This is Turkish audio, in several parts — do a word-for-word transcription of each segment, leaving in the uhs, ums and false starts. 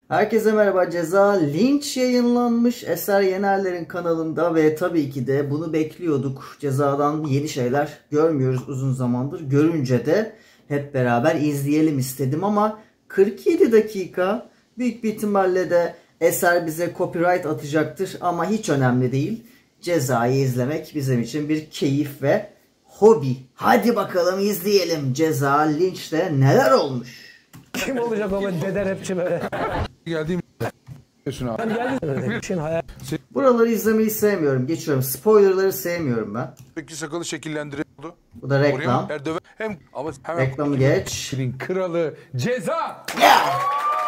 Herkese merhaba. Ceza Linç yayınlanmış Eser Yenerler'in kanalında ve tabii ki de bunu bekliyorduk. Cezadan yeni şeyler görmüyoruz uzun zamandır. Görünce de hep beraber izleyelim istedim ama kırk yedi dakika büyük bir ihtimalle de Eser bize copyright atacaktır ama hiç önemli değil. Cezayı izlemek bizim için bir keyif ve hobi. Hadi bakalım izleyelim Ceza Linç'te neler olmuş. Kim olacak o dede rapçi böyle? Geldiğim diyorsun abi. Geldiğim hayal. Buraları izlemeyi sevmiyorum. Geçiyorum. Spoilerları sevmiyorum ben. Peki sakalı şekillendiriyordu. Bu da reklam. Oraya Erdoğan hem ama hemen Reklamı geç. kralı Ceza. Yeah!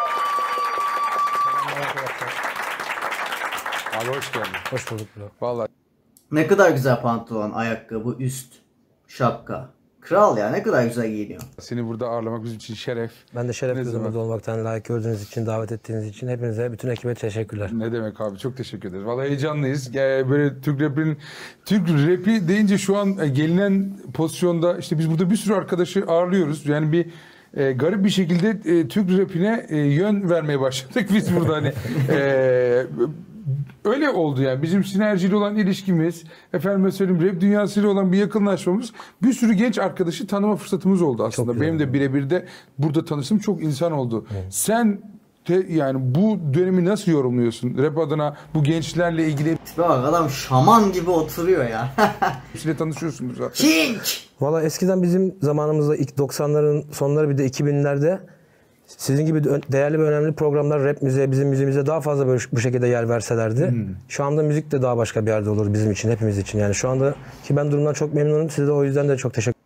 Abi hoş geldin. Hoş bulduk bro. Vallahi Ne kadar güzel pantolon, ayakkabı, üst, şapka. Kral ya, ne kadar güzel giyiniyor. seni burada ağırlamak bizim için şeref. Ben de şeref Ne duydum zaman? burada olmaktan, layık gördüğünüz için, davet ettiğiniz için hepinize, bütün ekibe teşekkürler. Ne demek abi, çok teşekkür ederiz. Vallahi heyecanlıyız. Ee, Böyle Türk rapinin Türk rapi deyince şu an e, gelinen pozisyonda işte biz burada bir sürü arkadaşı ağırlıyoruz. Yani bir e, garip bir şekilde e, Türk rapine e, yön vermeye başladık biz burada hani. E, Öyle oldu yani. Bizim sinerjili olan ilişkimiz, efendime söyleyeyim rap dünyasıyla olan bir yakınlaşmamız, bir sürü genç arkadaşı tanıma fırsatımız oldu aslında. Benim de birebir de burada tanıştığım çok insan oldu. Evet. Sen te, yani bu dönemi nasıl yorumluyorsun? Rap adına bu gençlerle ilgili. Bak adam şaman gibi oturuyor ya. Hepsiyle tanışıyorsunuz zaten. King! Valla eskiden bizim zamanımızda ilk doksanların sonları bir de iki binlerde sizin gibi değerli ve önemli programlar rap müziğe, bizim müziğimize daha fazla böyle bu şekilde yer verselerdi. Hmm. Şu anda müzik de daha başka bir yerde olur bizim için, hepimiz için. Yani şu anda ki ben durumdan çok memnunum. Size de o yüzden de çok teşekkür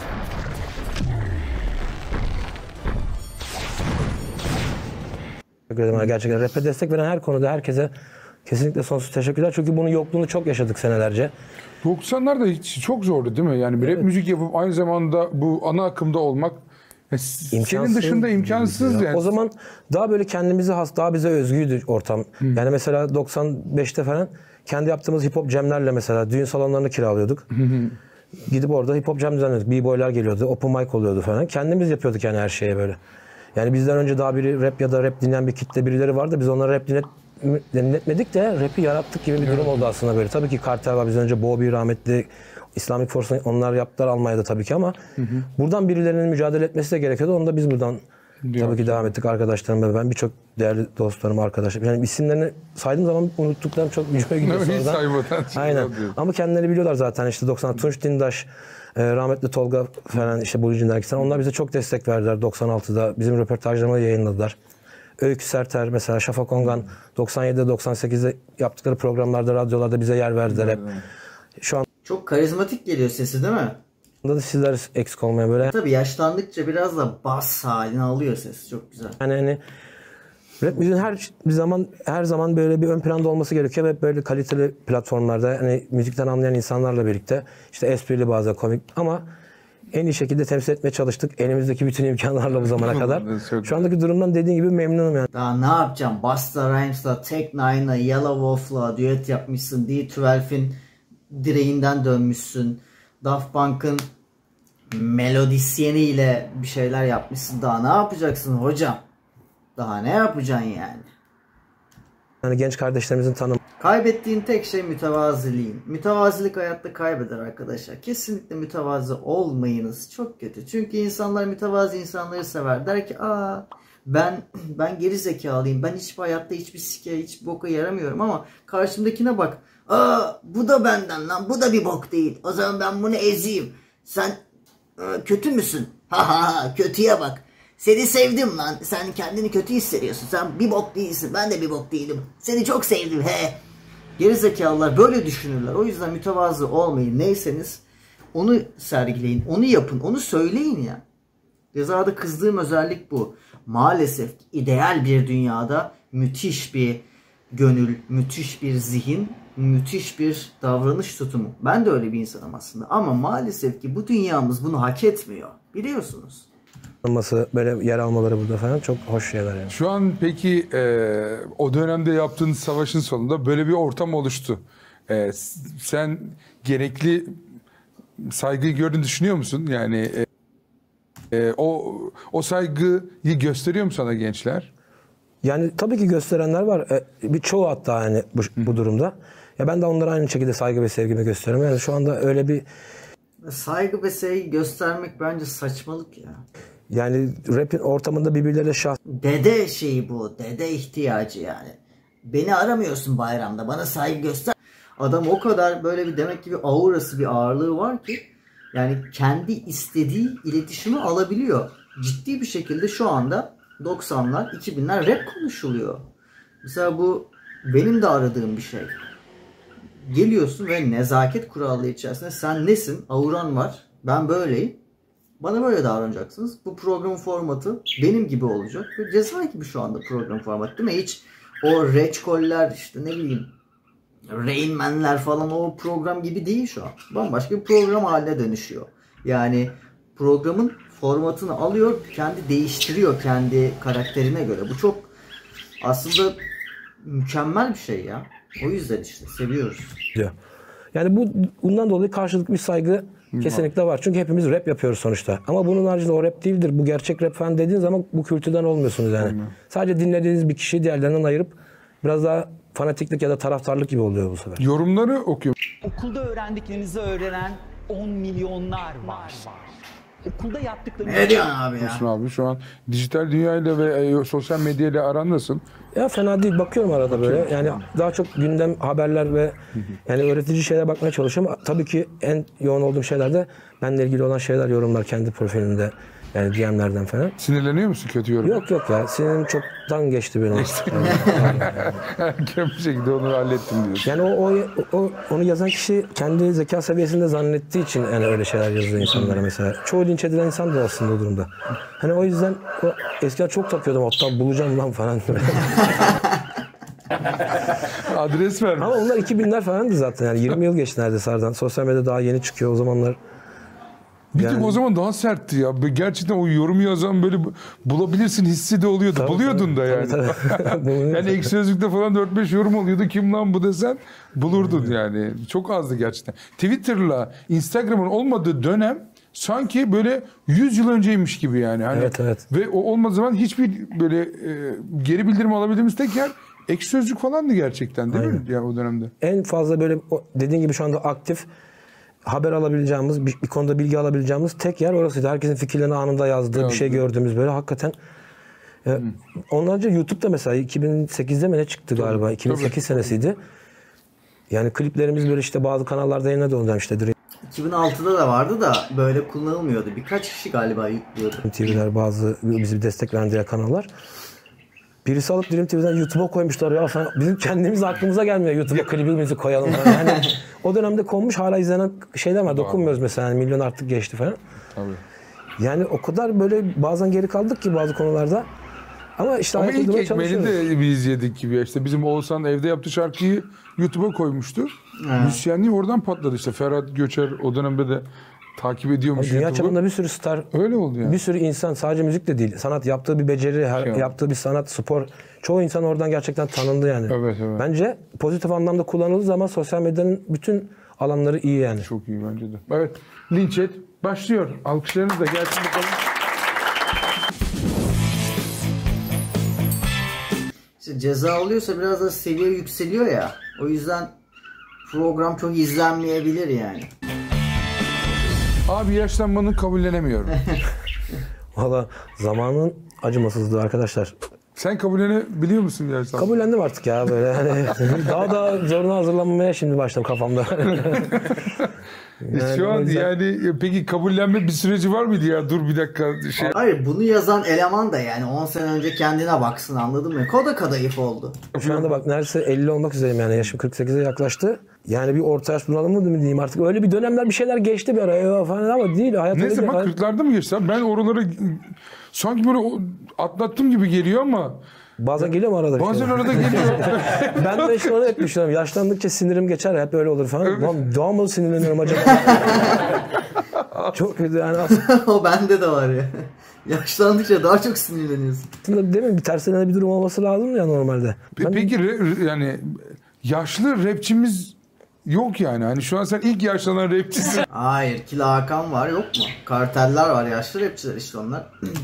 ederim. Gerçekten rap'e destek veren her konuda herkese kesinlikle sonsuz teşekkürler. Çünkü bunun yokluğunu çok yaşadık senelerce. doksanlarda hiç çok zordu değil mi? Yani bir evet. Rap müzik yapıp aynı zamanda bu ana akımda olmak İmkansız, senin dışında imkansız yani. O zaman daha böyle kendimize has, daha bize özgüydü ortam. Hmm. Yani mesela doksan beşte falan kendi yaptığımız hip hop jamlerle mesela düğün salonlarını kiralıyorduk. Hmm. Gidip orada hip hop jam düzenliyorduk. B-boylar geliyordu, open mic oluyordu falan. Kendimiz yapıyorduk yani her şeye böyle. Yani bizden önce daha biri rap ya da rap dinleyen bir kitle birileri vardı. Biz onlara rap dinlet, dinletmedik de rap'i yarattık gibi bir durum evet. oldu aslında böyle. Tabii ki Kartel var bizden önce, Bobby rahmetli, Islamic Force onlar yaptılar Almanya'da tabii ki ama hı hı. buradan birilerinin mücadele etmesi de gerekiyordu. Onu da biz buradan Diyor tabii ki devam ettik arkadaşlarım ve ben birçok değerli dostlarım, arkadaşlarım. Yani isimlerini saydığım zaman unuttuklarım çok gücüme gidiyor sonradan. Aynen. Ama kendileri biliyorlar zaten işte doksan Tunç Dindaş, rahmetli Tolga falan işte Bulucun dergisinden. Onlar bize çok destek verdiler doksan altıda. Bizim röportajlarımı yayınladılar. Öykü Serter mesela, Şafak Ongan doksan yedide doksan sekizde yaptıkları programlarda, radyolarda bize yer verdiler hep. Şu an çok karizmatik geliyor sesi değil mi? Bunda da sizler eksik olmaya böyle. Tabii yaşlandıkça biraz da bas halini alıyor ses. Çok güzel. Yani hani rap müziğin her bir zaman her zaman böyle bir ön planda olması gerekiyor ve hep böyle kaliteli platformlarda hani müzikten anlayan insanlarla birlikte işte esprili bazen komik ama en iyi şekilde temsil etmeye çalıştık. Elimizdeki bütün imkanlarla bu zamana kadar. Şu andaki durumdan dediğin gibi memnunum yani. Daha ne yapacağım? Busta Rhymes'la, Tech Nine'la, Yellow Wolf'la düet yapmışsın. D on iki'in direğinden dönmüşsün. Daft Punk'ın melodisyeniyle bir şeyler yapmışsın. Daha ne yapacaksın hocam? Daha ne yapacaksın yani? Yani genç kardeşlerimizin tanım. Kaybettiğin tek şey mütevaziliğin. Mütevazilik hayatta kaybeder arkadaşlar. Kesinlikle mütevazı olmayınız. Çok kötü. Çünkü insanlar mütevazi insanları sever. Der ki aa ben ben geri zekalıyım. Ben hiçbir hayatta hiçbir sike, hiç boka yaramıyorum ama karşımdakine bak. Aa bu da benden lan. Bu da bir bok değil. O zaman ben bunu ezeyim. Sen e, kötü müsün? Ha ha ha kötüye bak. Seni sevdim lan. Sen kendini kötü hissediyorsun. Sen bir bok değilsin. Ben de bir bok değilim. Seni çok sevdim he. Gerizekalılar böyle düşünürler. O yüzden mütevazı olmayın. Neyseniz onu sergileyin. Onu yapın. Onu söyleyin ya. Cezada kızdığım özellik bu. Maalesef ideal bir dünyada müthiş bir gönül, müthiş bir zihin, müthiş bir davranış tutumu. Ben de öyle bir insanım aslında. Ama maalesef ki bu dünyamız bunu hak etmiyor. Biliyorsunuz. Böyle yer almaları burada falan çok hoş şeyler yani. Şu an peki e, o dönemde yaptığın savaşın sonunda böyle bir ortam oluştu. E, sen gerekli saygıyı gördüğünü düşünüyor musun? Yani e, e, o o saygıyı gösteriyor mu sana gençler? Yani tabii ki gösterenler var. E, bir çoğu hatta yani bu, bu durumda. Ya ben de onlara aynı şekilde saygı ve sevgimi gösteriyorum. Yani şu anda öyle bir saygı ve sevgi göstermek bence saçmalık ya. Yani rap'in ortamında birbirleriyle şah... Dede şeyi bu. Dede ihtiyacı yani. Beni aramıyorsun bayramda. Bana saygı göster. Adam o kadar böyle bir demek ki bir aurası, bir ağırlığı var ki yani kendi istediği iletişimi alabiliyor. Ciddi bir şekilde şu anda doksanlar, iki binler rap konuşuluyor. Mesela bu benim de aradığım bir şey. Geliyorsun ve nezaket kuralları içerisinde sen nesin? Auran var. Ben böyleyim. Bana böyle davranacaksınız. Bu programın formatı benim gibi olacak. Ve Ceza gibi şu anda program formatı değil mi? Hiç o reçkoller işte ne bileyim Rain Man'ler falan o program gibi değil şu an. Bambaşka bir program haline dönüşüyor. Yani programın formatını alıyor, kendi değiştiriyor kendi karakterine göre. Bu çok aslında mükemmel bir şey ya. O yüzden işte seviyoruz. Diyor. Yani bu bundan dolayı karşılıklı bir saygı kesinlikle var. Çünkü hepimiz rap yapıyoruz sonuçta. Ama bunun haricinde o rap değildir. Bu gerçek rap falan dediğin zaman bu kültürden olmuyorsunuz yani. Hmm. Sadece dinlediğiniz bir kişiyi diğerlerinden ayırıp biraz daha fanatiklik ya da taraftarlık gibi oluyor bu sefer. Yorumları okuyorum. Okulda öğrendiklerinizi öğrenen on milyonlar var. Okulda yaptıklarınızı... Ne diyorsun abi ya? Abi şu an dijital dünyayla ve e, sosyal medyayla aran nasıl? Ya fena değil. Bakıyorum arada böyle. Yani daha çok gündem haberler ve yani öğretici şeyler bakmaya çalışıyorum. Tabii ki en yoğun olduğum şeyler de benimle ilgili olan şeyler, yorumlar kendi profilimde. Yani D M'lerden falan. Sinirleniyor musun kötü yorum? Yok yok ya. Sinirim çoktan geçti benim. Erken bir şekilde onu hallettim diyorsun. Yani o, o, o onu yazan kişi kendi zeka seviyesinde zannettiği için yani öyle şeyler yazıyor insanlara mesela. Çoğu linç edilen insan da aslında o durumda. Hani o yüzden o, eskiden çok takıyordum. Hatta bulacağım lan falan. Adres ver. Ama onlar iki binler falandı zaten. Yani yirmi yıl geçti neredeyse aradan. Sosyal medya daha yeni çıkıyor o zamanlar. Bir yani... tek o zaman daha sertti ya. Gerçekten o yorumu yazan böyle bulabilirsin hissi de oluyordu. Tabii, buluyordun tabii, da yani. Tabii, tabii. Yani Ekşi Sözlük'te falan dört beş yorum oluyordu. Kim lan bu desen bulurdun yani. Çok azdı gerçekten. Twitter'la Instagram'ın olmadığı dönem sanki böyle yüz yıl önceymiş gibi yani. Hani evet, evet. Ve o olmadığı zaman hiçbir böyle e, geri bildirim alabildiğimiz tek yer Ekşi Sözlük falandı gerçekten değil Aynen. mi? Yani o dönemde. En fazla böyle dediğin gibi şu anda aktif haber alabileceğimiz, bir, bir konuda bilgi alabileceğimiz tek yer orasıydı. Herkesin fikirlerini anında yazdığı, Yazdı. bir şey gördüğümüz böyle hakikaten. E, hmm. Onlarca YouTube'da mesela iki bin sekizde mi ne çıktı tabii, galiba? iki bin sekiz tabii. senesiydi. Yani kliplerimiz böyle işte bazı kanallarda yayınladı ondan işte. iki bin altıda da vardı da böyle kullanılmıyordu. Birkaç kişi galiba yüklüyordu. T V'ler bazı bizi destek veren diğer kanallar. Birisi alıp Dream T V'den YouTube'a koymuşlar ya. Sen, bizim kendimiz aklımıza gelmiyor YouTube'a klibimizi koyalım falan. Yani o dönemde konmuş hala izlenen şeyler var. Dokunmuyoruz mesela. Yani milyon artık geçti falan. Tabii. Yani o kadar böyle bazen geri kaldık ki bazı konularda. Ama işte Ama ilk ekmeğini de biz yedik gibi. İşte bizim Oğuzhan evde yaptığı şarkıyı YouTube'a koymuştu. Müzisyenliği oradan patladı işte. Ferhat Göçer o dönemde de takip ediyormuş. Dünya çapında bir sürü star, öyle oldu yani. Bir sürü insan sadece müzik de değil. Sanat yaptığı bir beceri, her, şey yaptığı bir sanat, spor. Çoğu insan oradan gerçekten tanındı yani. Evet, evet. Bence pozitif anlamda kullanıldığı zaman sosyal medyanın bütün alanları iyi yani. Çok iyi bence de. Evet. Linç et. Başlıyor. Alkışlarınız da gelsin bakalım. İşte Ceza oluyorsa biraz da seviye yükseliyor ya. O yüzden program çok izlenmeyebilir yani. Abi yaşlanmanın kabullenemiyorum. Valla zamanın acımasızlığı arkadaşlar. Sen kabullenebiliyor musun yaşlanmanı? Kabullendim artık ya böyle. Hani daha da zoruna hazırlanmaya şimdi başladım kafamda. Yani şu an yüzden... yani peki kabullenme bir süreci var mıydı ya? Dur bir dakika. Şey... Hayır bunu yazan eleman da yani on sene önce kendine baksın anladın mı? Koda kadayıf oldu. Şu anda bak neredeyse elli olmak üzereyim yani yaşım kırk sekize yaklaştı. Yani bir orta yaş bunalımı mı diyeyim artık öyle bir dönemler bir şeyler geçti bir ara falan ama değil. Hayat neyse bak hayat... kırklarda mı geçti? Ben oraları sanki böyle atlattım gibi geliyor ama. Bazen geliyor mu arada? Bazen arada geliyor. Ben de işte onu hep düşünüyorum. Yaşlandıkça sinirim geçer. Hep öyle olur falan. Evet. Daha mı sinirleniyorum acaba? Çok kötü yani. O bende de var ya. Yaşlandıkça daha çok sinirleniyorsun. Aslında değil mi? Bir terslenen bir durum olması lazım ya normalde. Pe- ben... Peki re- yani yaşlı rapçimiz yok yani. Hani şu an sen ilk yaşlanan rapçisin. Hayır, Killa Hakan var, yok mu? Karteller var, yaşlı rapçiler işte onlar.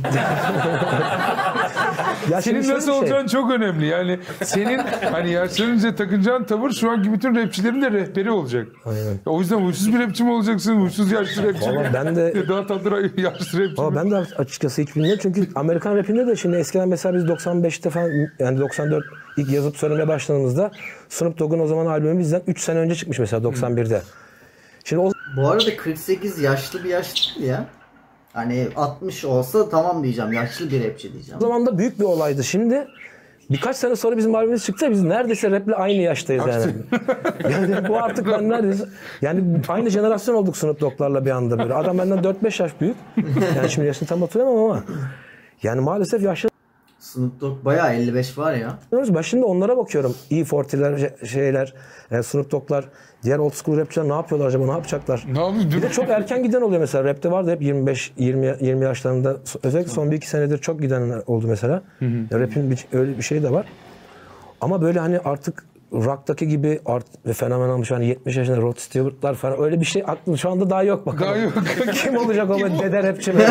Ya Senin şimdi nasıl şöyle bir şey. olacağın çok önemli. Yani senin hani yaşlanınca takınacağın tavır şu anki bütün rapçilerin de rehberi olacak. Aynen. O yüzden huysuz bir rapçi mi olacaksın? Huysuz yaşlı rapçi mi? Valla ben de- Daha tatlı yaşlı rapçi Ama mi? ben de açıkçası hiç bilmiyorum. Çünkü Amerikan rapinde de şimdi eskiden mesela biz doksan beşte falan, yani doksan dört ilk yazıp söylemeye başladığımızda Snoop Dogg'un o zaman albümü bizden üç sene önce çıkmış mesela doksan birde. Şimdi o Bu arada kırk sekiz yaşlı bir yaş değil ya. Hani altmış olsa tamam diyeceğim, yaşlı bir rapçi diyeceğim. zaman da büyük bir olaydı. Şimdi birkaç sene sonra bizim albümümüz çıksa biz neredeyse rap'le aynı yaştayız yani. Yani bu artık ben neredeyse yani aynı jenerasyon olduk Snoop Dogg'larla bir anda böyle. Adam benden dört beş yaş büyük. Yani şimdi yaşını tam hatırlamam ama yani maalesef yaşlı. Snoop Dogg bayağı elli beş var ya. Ben şimdi onlara bakıyorum. E kırklar şeyler, e, Snoop Dogg'lar, diğer old school rapçiler ne yapıyorlar acaba, ne yapacaklar? Ne yapayım? Bir de çok erken giden oluyor mesela. Rap'te vardı hep yirmi beş yirmi yirmi yaşlarında. Özellikle son bir iki senedir çok giden oldu mesela. Ya rap'in bir, öyle bir şey de var. Ama böyle hani artık rock'taki gibi art ve fenomen olmuş hani yetmiş yaşında Rod Stewart'lar falan öyle bir şey aklım şu anda daha yok bakalım. Daha yok. Kim olacak o böyle dede rapçi mi?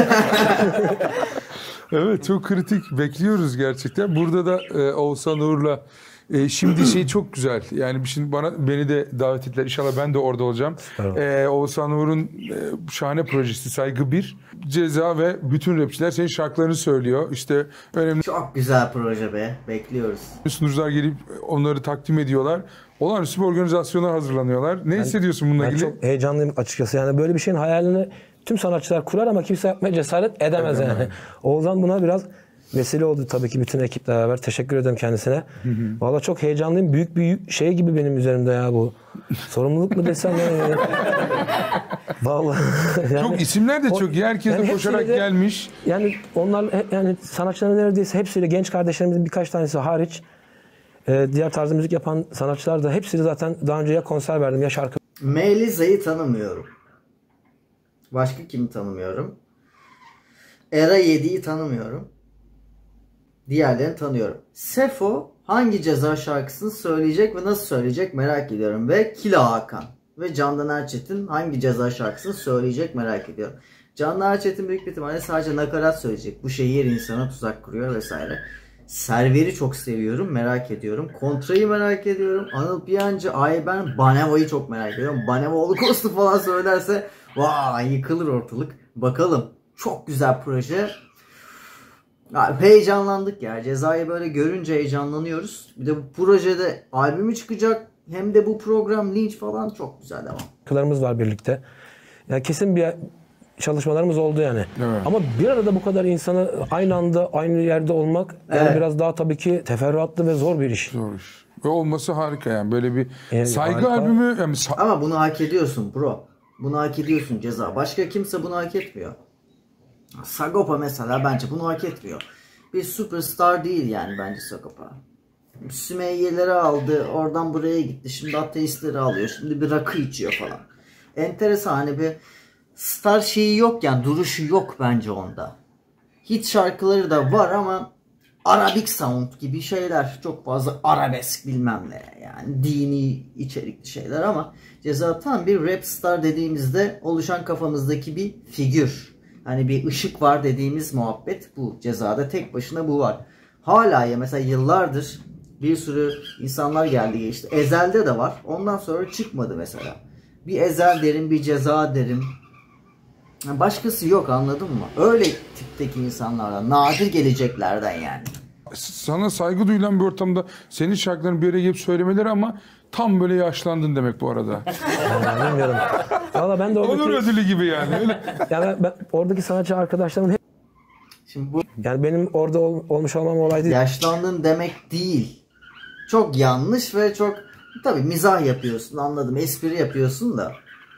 Evet, çok kritik. Bekliyoruz gerçekten. Burada da e, Oğuzhan Uğur'la e, şimdi şey çok güzel. Yani şimdi bana beni de davet ettiler. İnşallah ben de orada olacağım. E, Oğuzhan Uğur'un e, şahane projesi Saygı bir. Ceza ve bütün rapçiler senin şarkılarını söylüyor. İşte önemli Çok güzel proje be. Bekliyoruz. sunucular gelip onları takdim ediyorlar. Olağanüstü bir organizasyona hazırlanıyorlar. Ne hissediyorsun bununla Ben ilgili? çok heyecanlıyım açıkçası. Yani böyle bir şeyin hayalini tüm sanatçılar kurar ama kimse yapmaya cesaret edemez yani. Oğuzhan buna biraz vesile oldu tabii ki bütün ekiple beraber. Teşekkür ederim kendisine. Valla çok heyecanlıyım. Büyük bir şey gibi benim üzerimde ya bu. Sorumluluk mu desem yani. Vallahi yani, Çok isimler de o- çok iyi. Herkes yani de koşarak hepsiyle de- gelmiş. Yani onlar he- yani sanatçıların neredeyse hepsiyle genç kardeşlerimizin birkaç tanesi hariç e, diğer tarzı müzik yapan sanatçılar da hepsiyle zaten daha önce ya konser verdim ya şarkı. Meliza'yı tanımıyorum. Başka kimi tanımıyorum? Era yediyi tanımıyorum. Diğerlerini tanıyorum. Sefo hangi Ceza şarkısını söyleyecek ve nasıl söyleyecek merak ediyorum. Ve Killa Hakan ve Candan Erçetin hangi Ceza şarkısını söyleyecek merak ediyorum. Candan Erçetin büyük bir ihtimalle sadece nakarat söyleyecek. Bu şehir insana tuzak kuruyor vesaire. Server'i çok seviyorum, merak ediyorum. Kontra'yı merak ediyorum. Anıl Piyancı, Ayben, Baneva'yı çok merak ediyorum. Baneva Holocaust'u falan söylerse vay yıkılır ortalık. Bakalım. Çok güzel proje. Ya, heyecanlandık ya. Cezayı böyle görünce heyecanlanıyoruz. Bir de bu projede albümü çıkacak. Hem de bu program linç falan çok güzel devam. Şarkılarımız var birlikte. Yani kesin bir çalışmalarımız oldu yani. Evet. Ama bir arada bu kadar insana aynı anda aynı yerde olmak yani Evet. biraz daha tabii ki teferruatlı ve zor bir iş. Zor iş. Ve olması harika yani. Böyle bir Yani saygı harika. albümü. Yani sa- Ama bunu hak ediyorsun bro. Bunu hak ediyorsun Ceza. Başka kimse bunu hak etmiyor. Sagopa mesela bence bunu hak etmiyor. Bir süperstar değil yani bence Sagopa. Sümeyye'leri aldı, oradan buraya gitti. Şimdi ateistleri alıyor. Şimdi bir rakı içiyor falan. Enteresan, hani bir star şeyi yok yani, duruşu yok bence onda. Hit şarkıları da var ama Arabic sound gibi şeyler. Çok fazla arabesk bilmem ne yani dini içerikli şeyler ama Ceza tam bir rap star dediğimizde oluşan kafamızdaki bir figür. Hani bir ışık var dediğimiz muhabbet bu. Cezada tek başına bu var. Hala ya mesela yıllardır bir sürü insanlar geldi geçti. Ezel'de de var. Ondan sonra çıkmadı mesela. Bir Ezel derim, bir Ceza derim. Başkası yok, anladın mı? Öyle tipteki insanlardan, nadir geleceklerden yani. sana saygı duyulan bir ortamda senin şarkılarını bir araya gelip söylemeleri ama tam böyle yaşlandın demek bu arada. Yani bilmiyorum. Valla ben de Onur oradaki, ödülü gibi yani. Öyle. yani ben, ben oradaki sanatçı arkadaşlarımın hep Şimdi bu yani benim orada ol, olmuş olmam olay değil. yaşlandın demek değil. Çok yanlış ve çok tabii mizah yapıyorsun, anladım, espri yapıyorsun da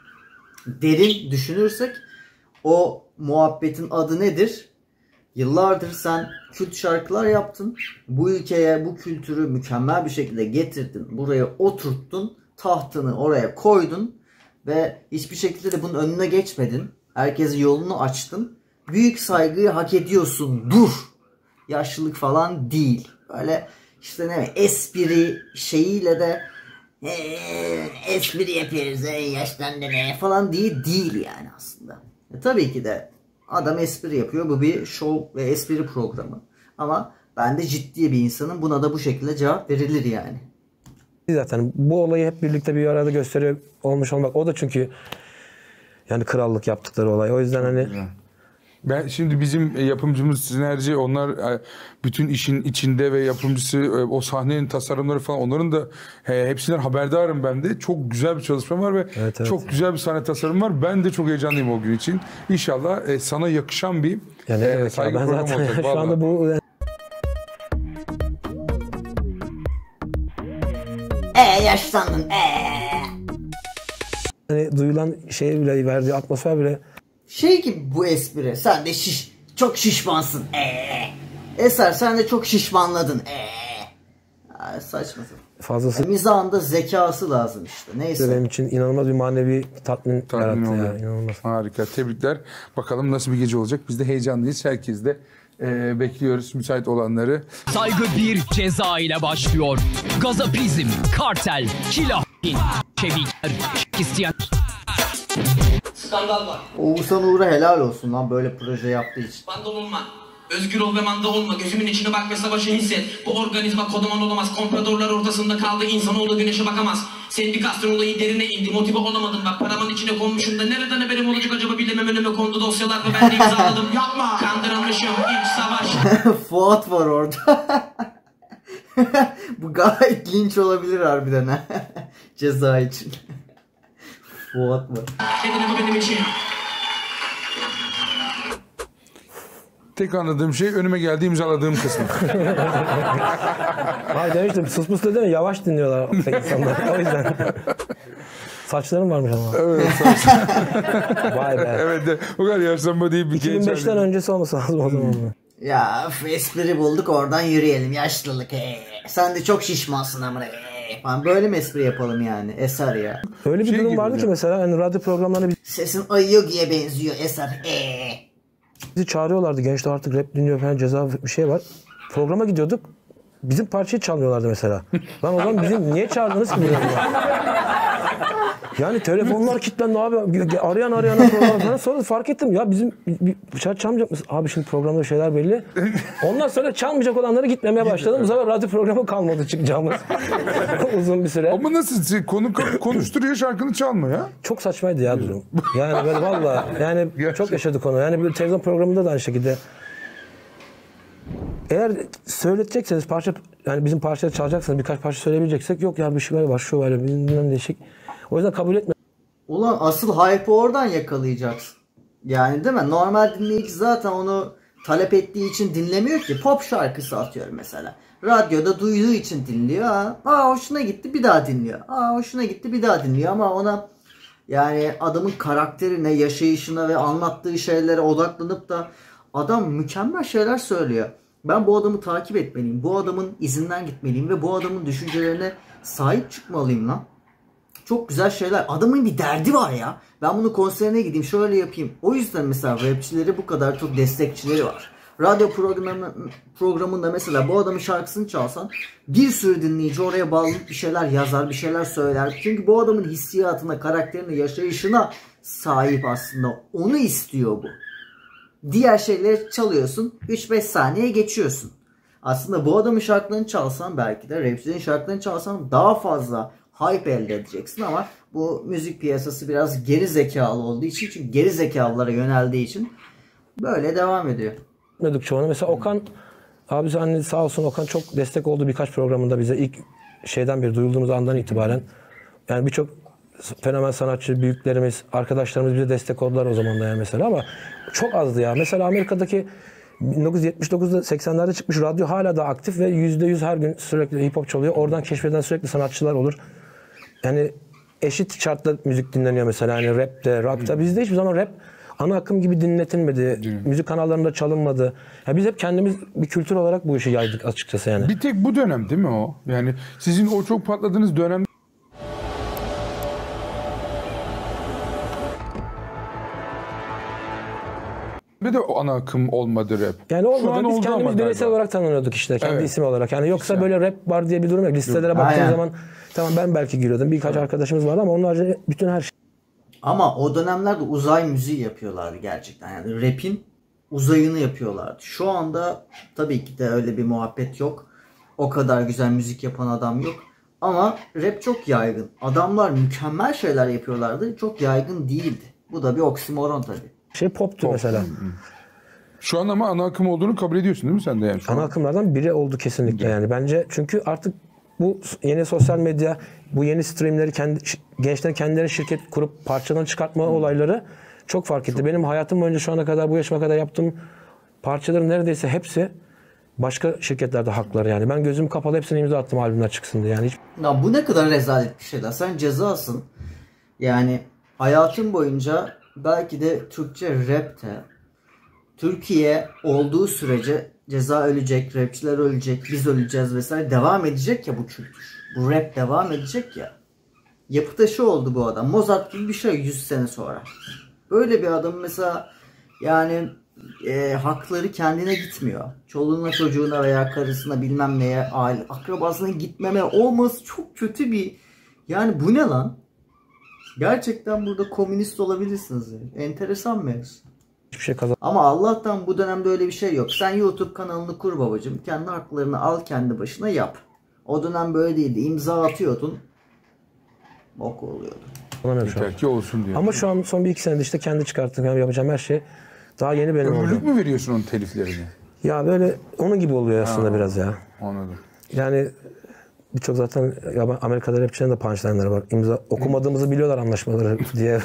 derin düşünürsek o muhabbetin adı nedir? Yıllardır sen kült şarkılar yaptın. Bu ülkeye bu kültürü mükemmel bir şekilde getirdin. Buraya oturttun. Tahtını oraya koydun. Ve hiçbir şekilde de bunun önüne geçmedin. Herkese yolunu açtın. Büyük saygıyı hak ediyorsun. Dur. Yaşlılık falan değil. Böyle işte ne espri şeyiyle de Eee espri yapıyoruz ey yaşlandı ne falan diye değil yani aslında. E, tabii ki de adam espri yapıyor. Bu bir show ve espri programı. Ama ben de ciddi bir insanım. Buna da bu şekilde cevap verilir yani. Zaten bu olayı hep birlikte bir arada gösteriyor olmuş olmak. O da çünkü yani krallık yaptıkları olay. O yüzden hani ben şimdi bizim yapımcımız Sinerji, onlar bütün işin içinde ve yapımcısı, o sahnenin tasarımları falan, onların da hepsinden haberdarım ben de. Çok güzel bir çalışma var ve evet, evet. çok güzel bir sahne tasarımı var. Ben de çok heyecanlıyım o gün için. İnşallah sana yakışan bir yani e, evet, saygı ben programı zaten olacak. şu anda bu Eee yaşlandın eee. hani duyulan şey bile, verdiği atmosfer bile Şey gibi bu espri. Sen de şiş, çok şişmansın. Eee. Eser sen de çok şişmanladın. Eee. Saçma sapan. fazlası Yani mizahında zekası lazım işte. Neyse. benim için inanılmaz bir manevi tatmin, Tatmin yarattı ya. oluyor. İnanılmaz. Harika. Tebrikler. Bakalım nasıl bir gece olacak. Biz de heyecanlıyız. Herkes de e, bekliyoruz müsait olanları. Saygı bir ceza ile başlıyor. Gazaprizm, kartel, kilahin, çevikler, isteyen... Skandal var. Oğuzhan Uğur'a helal olsun lan böyle proje yaptığı için. Manda olma. Özgür ol ve manda olma. Gözümün içine bak ve savaşı hisset. Bu organizma kodaman olamaz. Kompradorlar ortasında kaldı. İnsanoğlu güneşe bakamaz. Sendikasyon olayı derine indi. Motive olamadım bak. Paramın içine konmuşum da nereden haberim olacak acaba, bilemem, önüme kondu dosyalar ve ben de imzaladım. Yapma. Kandırılmışım. İç savaş. Fuat var orada. Bu gayet linç olabilir harbiden ha. Ceza için. Fuat var. Kendine bu benim için. Tek anladığım şey önüme geldi imzaladığım kısmı. Hayır demiştim, sus pus dedi mi yavaş dinliyorlar insanlar. O yüzden. Saçlarım varmış ama. Evet. Vay be. Evet de o kadar yaşlanma değil bir iki bin beşten genç. öncesi olması lazım o zaman. Ya espri bulduk oradan yürüyelim yaşlılık. Ee. Sen de çok şişmansın amına. Ee. Falan. Böyle mi espri yapalım yani Eser ya? Öyle bir Şey durum gibi vardı ya. ki mesela hani radyo programlarına Sesin Ayyogi'ye benziyor Eser. Ee. bizi çağırıyorlardı. Gençler artık rap dinliyor falan, ceza bir şey var. Programa gidiyorduk. Bizim parçayı çalmıyorlardı mesela. Lan o zaman bizim niye çağırdınız ki bilmiyorum ben. Yani telefonlar kilitlendi abi. Arayan arayana program falan. Sonra fark ettim ya bizim bir şarkı çalmayacak mısın? Abi şimdi programda şeyler belli. Ondan sonra çalmayacak olanlara gitmemeye başladım. Bu sefer radyo programı kalmadı çıkacağımız. Uzun bir süre. Ama nasıl konu konuşturuyor, şarkını çalma ya. Çok saçmaydı ya durum. Yani böyle valla yani çok yaşadık onu. Yani bir televizyon programında da aynı şekilde. Eğer söyletecekseniz parça, yani bizim parçayı çalacaksınız, birkaç parça söyleyebileceksek yok ya bir şey var şu var bilmem değişik. O yüzden kabul etmiyorum. Ulan asıl hype'ı oradan yakalayacaksın. Yani değil mi? Normal dinleyici zaten onu talep ettiği için dinlemiyor ki. Pop şarkısı atıyorum mesela. Radyoda duyduğu için dinliyor. Ha, aa hoşuna gitti bir daha dinliyor. Aa hoşuna gitti bir daha dinliyor ama ona yani adamın karakterine, yaşayışına ve anlattığı şeylere odaklanıp da adam mükemmel şeyler söylüyor. Ben bu adamı takip etmeliyim. Bu adamın izinden gitmeliyim ve bu adamın düşüncelerine sahip çıkmalıyım lan. Çok güzel şeyler. Adamın bir derdi var ya. Ben bunu konserine gideyim şöyle yapayım. O yüzden mesela rapçileri bu kadar çok destekçileri var. Radyo programı, programında mesela bu adamın şarkısını çalsan bir sürü dinleyici oraya bağlanıp bir şeyler yazar, bir şeyler söyler. Çünkü bu adamın hissiyatına, karakterine, yaşayışına sahip aslında. Onu istiyor bu. Diğer şeyleri çalıyorsun. üç beş saniye geçiyorsun. Aslında bu adamın şarkılarını çalsan belki de rapçilerin şarkılarını çalsan daha fazla hype elde edeceksin ama bu müzik piyasası biraz geri zekalı olduğu için, çünkü geri zekalılara yöneldiği için böyle devam ediyor. Dedik çoğunu. Mesela Okan abi hani sağ olsun Okan çok destek oldu birkaç programında bize ilk şeyden beri duyulduğumuz andan itibaren. Yani birçok fenomen sanatçı büyüklerimiz, arkadaşlarımız bize destek oldular o zaman da yani mesela ama çok azdı ya. Mesela Amerika'daki bin dokuz yüz yetmiş dokuzda seksenlerde çıkmış radyo hala da aktif ve yüzde yüz her gün sürekli hip hop çalıyor. Oradan keşfeden sürekli sanatçılar olur. Yani eşit şartla müzik dinleniyor mesela yani rapte, rock'ta. Bizde hiçbir zaman rap ana akım gibi dinletilmedi. Değil. Müzik kanallarında çalınmadı. Ya biz hep kendimiz bir kültür olarak bu işi yaydık açıkçası yani. Bir tek bu dönem değil mi o? Yani sizin o çok patladığınız dönem bir de o ana akım olmadı rap. Yani olmadı. Biz oldu kendimiz bireysel galiba. olarak tanınıyorduk işte. Kendi Evet. isim olarak. Yani yoksa İşte. böyle rap var diye bir durum yok. Listelere baktığın Aynen. zaman Tamam ben belki giriyordum. Birkaç arkadaşımız vardı ama onlarca bütün her şey. Ama o dönemlerde uzay müziği yapıyorlardı gerçekten. Yani rap'in uzayını yapıyorlardı. Şu anda tabii ki de öyle bir muhabbet yok. O kadar güzel müzik yapan adam yok. Ama rap çok yaygın. Adamlar mükemmel şeyler yapıyorlardı. Çok yaygın değildi. Bu da bir oksimoron tabii. Şey poptu mesela. Şu an ama ana akım olduğunu kabul ediyorsun değil mi sen de yani? Şu Ana an? akımlardan biri oldu kesinlikle yani. Bence çünkü artık bu yeni sosyal medya, bu yeni streamleri kendi gençlerin kendileri şirket kurup parçadan çıkartma olayları çok fark etti. Çok. Benim hayatım boyunca şu ana kadar bu yaşıma kadar yaptığım parçaların neredeyse hepsi başka şirketlerde hakları yani. Ben gözüm kapalı hepsine imza attım albümler çıksın diye yani. Hiç... Ya bu ne kadar rezalet bir şey lan. Sen cezasın. Yani hayatın boyunca belki de Türkçe rapte Türkiye olduğu sürece Ceza ölecek, rapçiler ölecek, biz öleceğiz vesaire devam edecek ya bu kültür. Bu rap devam edecek ya. Yapı taşı oldu bu adam. Mozart gibi bir şey yüz sene sonra. Böyle bir adam mesela yani e, hakları kendine gitmiyor. Çoluğuna çocuğuna veya karısına bilmem neye, aile, akrabasına gitmeme olması çok kötü bir... Yani bu ne lan? Gerçekten burada komünist olabilirsiniz. Yani. Enteresan mevzu. Hiçbir şey kazan. Ama Allah'tan bu dönemde öyle bir şey yok. Sen YouTube kanalını kur babacığım. Kendi haklarını al kendi başına yap. O dönem böyle değildi. İmza atıyordun. Bok oluyordu. Yeter ki olsun diyor. Ama şu an son bir iki senede işte kendi çıkarttığım yani yapacağım her şey daha yeni benim oldu. Ömürlük mü veriyorsun onun teliflerini? Ya böyle onun gibi oluyor aslında ha, biraz ya. Anladım. Yani birçok zaten ya Amerika'da rapçilerin de punchline'ları var. İmza okumadığımızı biliyorlar anlaşmaları diye.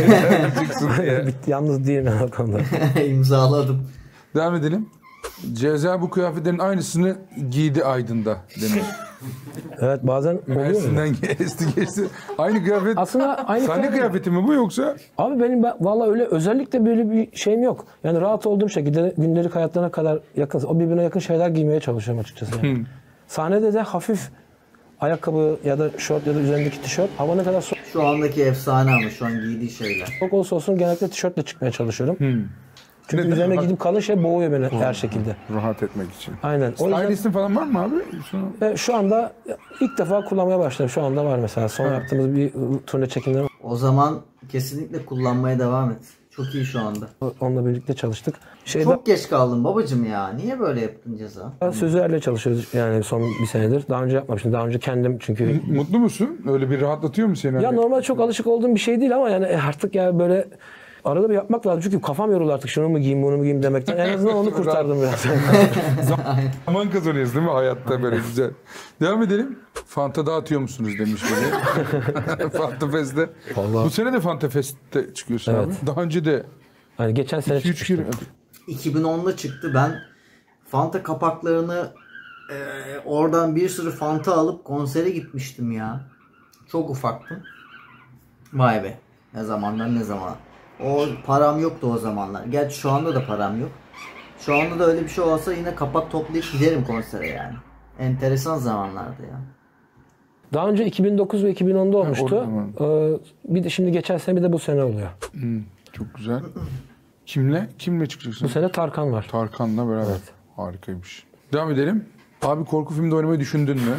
Yalnız değilim o konuda. İmzaladım. Devam edelim. Ceza bu kıyafetlerin aynısını giydi Aydın'da demiş. Evet bazen oluyor. Mersin'den geçti geçti. Aynı kıyafet. Aslında aynı sahne kıyafet. kıyafeti mi bu yoksa? Abi benim ben, vallahi öyle özellikle böyle bir şeyim yok. Yani rahat olduğum şekilde gündelik hayatlarına kadar yakın, o birbirine yakın şeyler giymeye çalışıyorum açıkçası. Yani. Hmm. Sahnede de hafif ayakkabı ya da şort ya da üzerindeki tişört hava ne kadar soğuk. Şu andaki efsane ama şu an giydiği şeyler. Soğuk olsa olsun genellikle tişörtle çıkmaya çalışıyorum. Hmm. Çünkü Neden? üzerine gidip kalın şey boğuyor beni hmm. her şekilde. Rahat etmek için. Aynen. Stylistin falan var mı abi? Şu, an... şu anda ilk defa kullanmaya başladım. Şu anda var mesela. Son evet. yaptığımız bir turne çekimleri. O zaman kesinlikle kullanmaya devam et. Çok iyi şu anda. Onunla birlikte çalıştık. Şeyde... Çok geç kaldın babacığım ya. Niye böyle yaptın Ceza? Sözlerle çalışıyoruz yani son bir senedir. Daha önce yapmamıştım. Daha önce kendim çünkü... Mutlu musun? Öyle bir rahatlatıyor mu seni? Ya normal çok alışık olduğum bir şey değil ama yani artık ya böyle... Arada bir yapmak lazım çünkü kafam yoruldu artık şunu mu giyeyim bunu mu giyeyim demekten. En azından onu kurtardım biraz. Zaman kazanıyoruz değil mi hayatta böyle güzel. Devam edelim. Fanta dağıtıyor musunuz demiş biri. Fanta Fest'te. Vallahi. Bu sene de Fanta Fest'te çıkıyorsun evet. abi. Daha önce de. Yani geçen sene çıkmıştı. iki bin onda çıktı. Ben Fanta kapaklarını e, oradan bir sürü Fanta alıp konsere gitmiştim ya. Çok ufaktım. Vay be. Ne zamandan ne zamana. O param yoktu o zamanlar. Gerçi şu anda da param yok. Şu anda da öyle bir şey olsa yine kapak toplayıp giderim konsere yani. Enteresan zamanlardı ya. Daha önce iki bin dokuz ve iki bin onda olmuştu. Ha, ee, bir de şimdi geçen sene bir de bu sene oluyor. Hmm, çok güzel. Kimle? Kimle çıkacaksın? Bu sene Tarkan var. Tarkan'la beraber. Evet. Harikaymış. Devam edelim. Abi korku filmde oynamayı düşündün mü?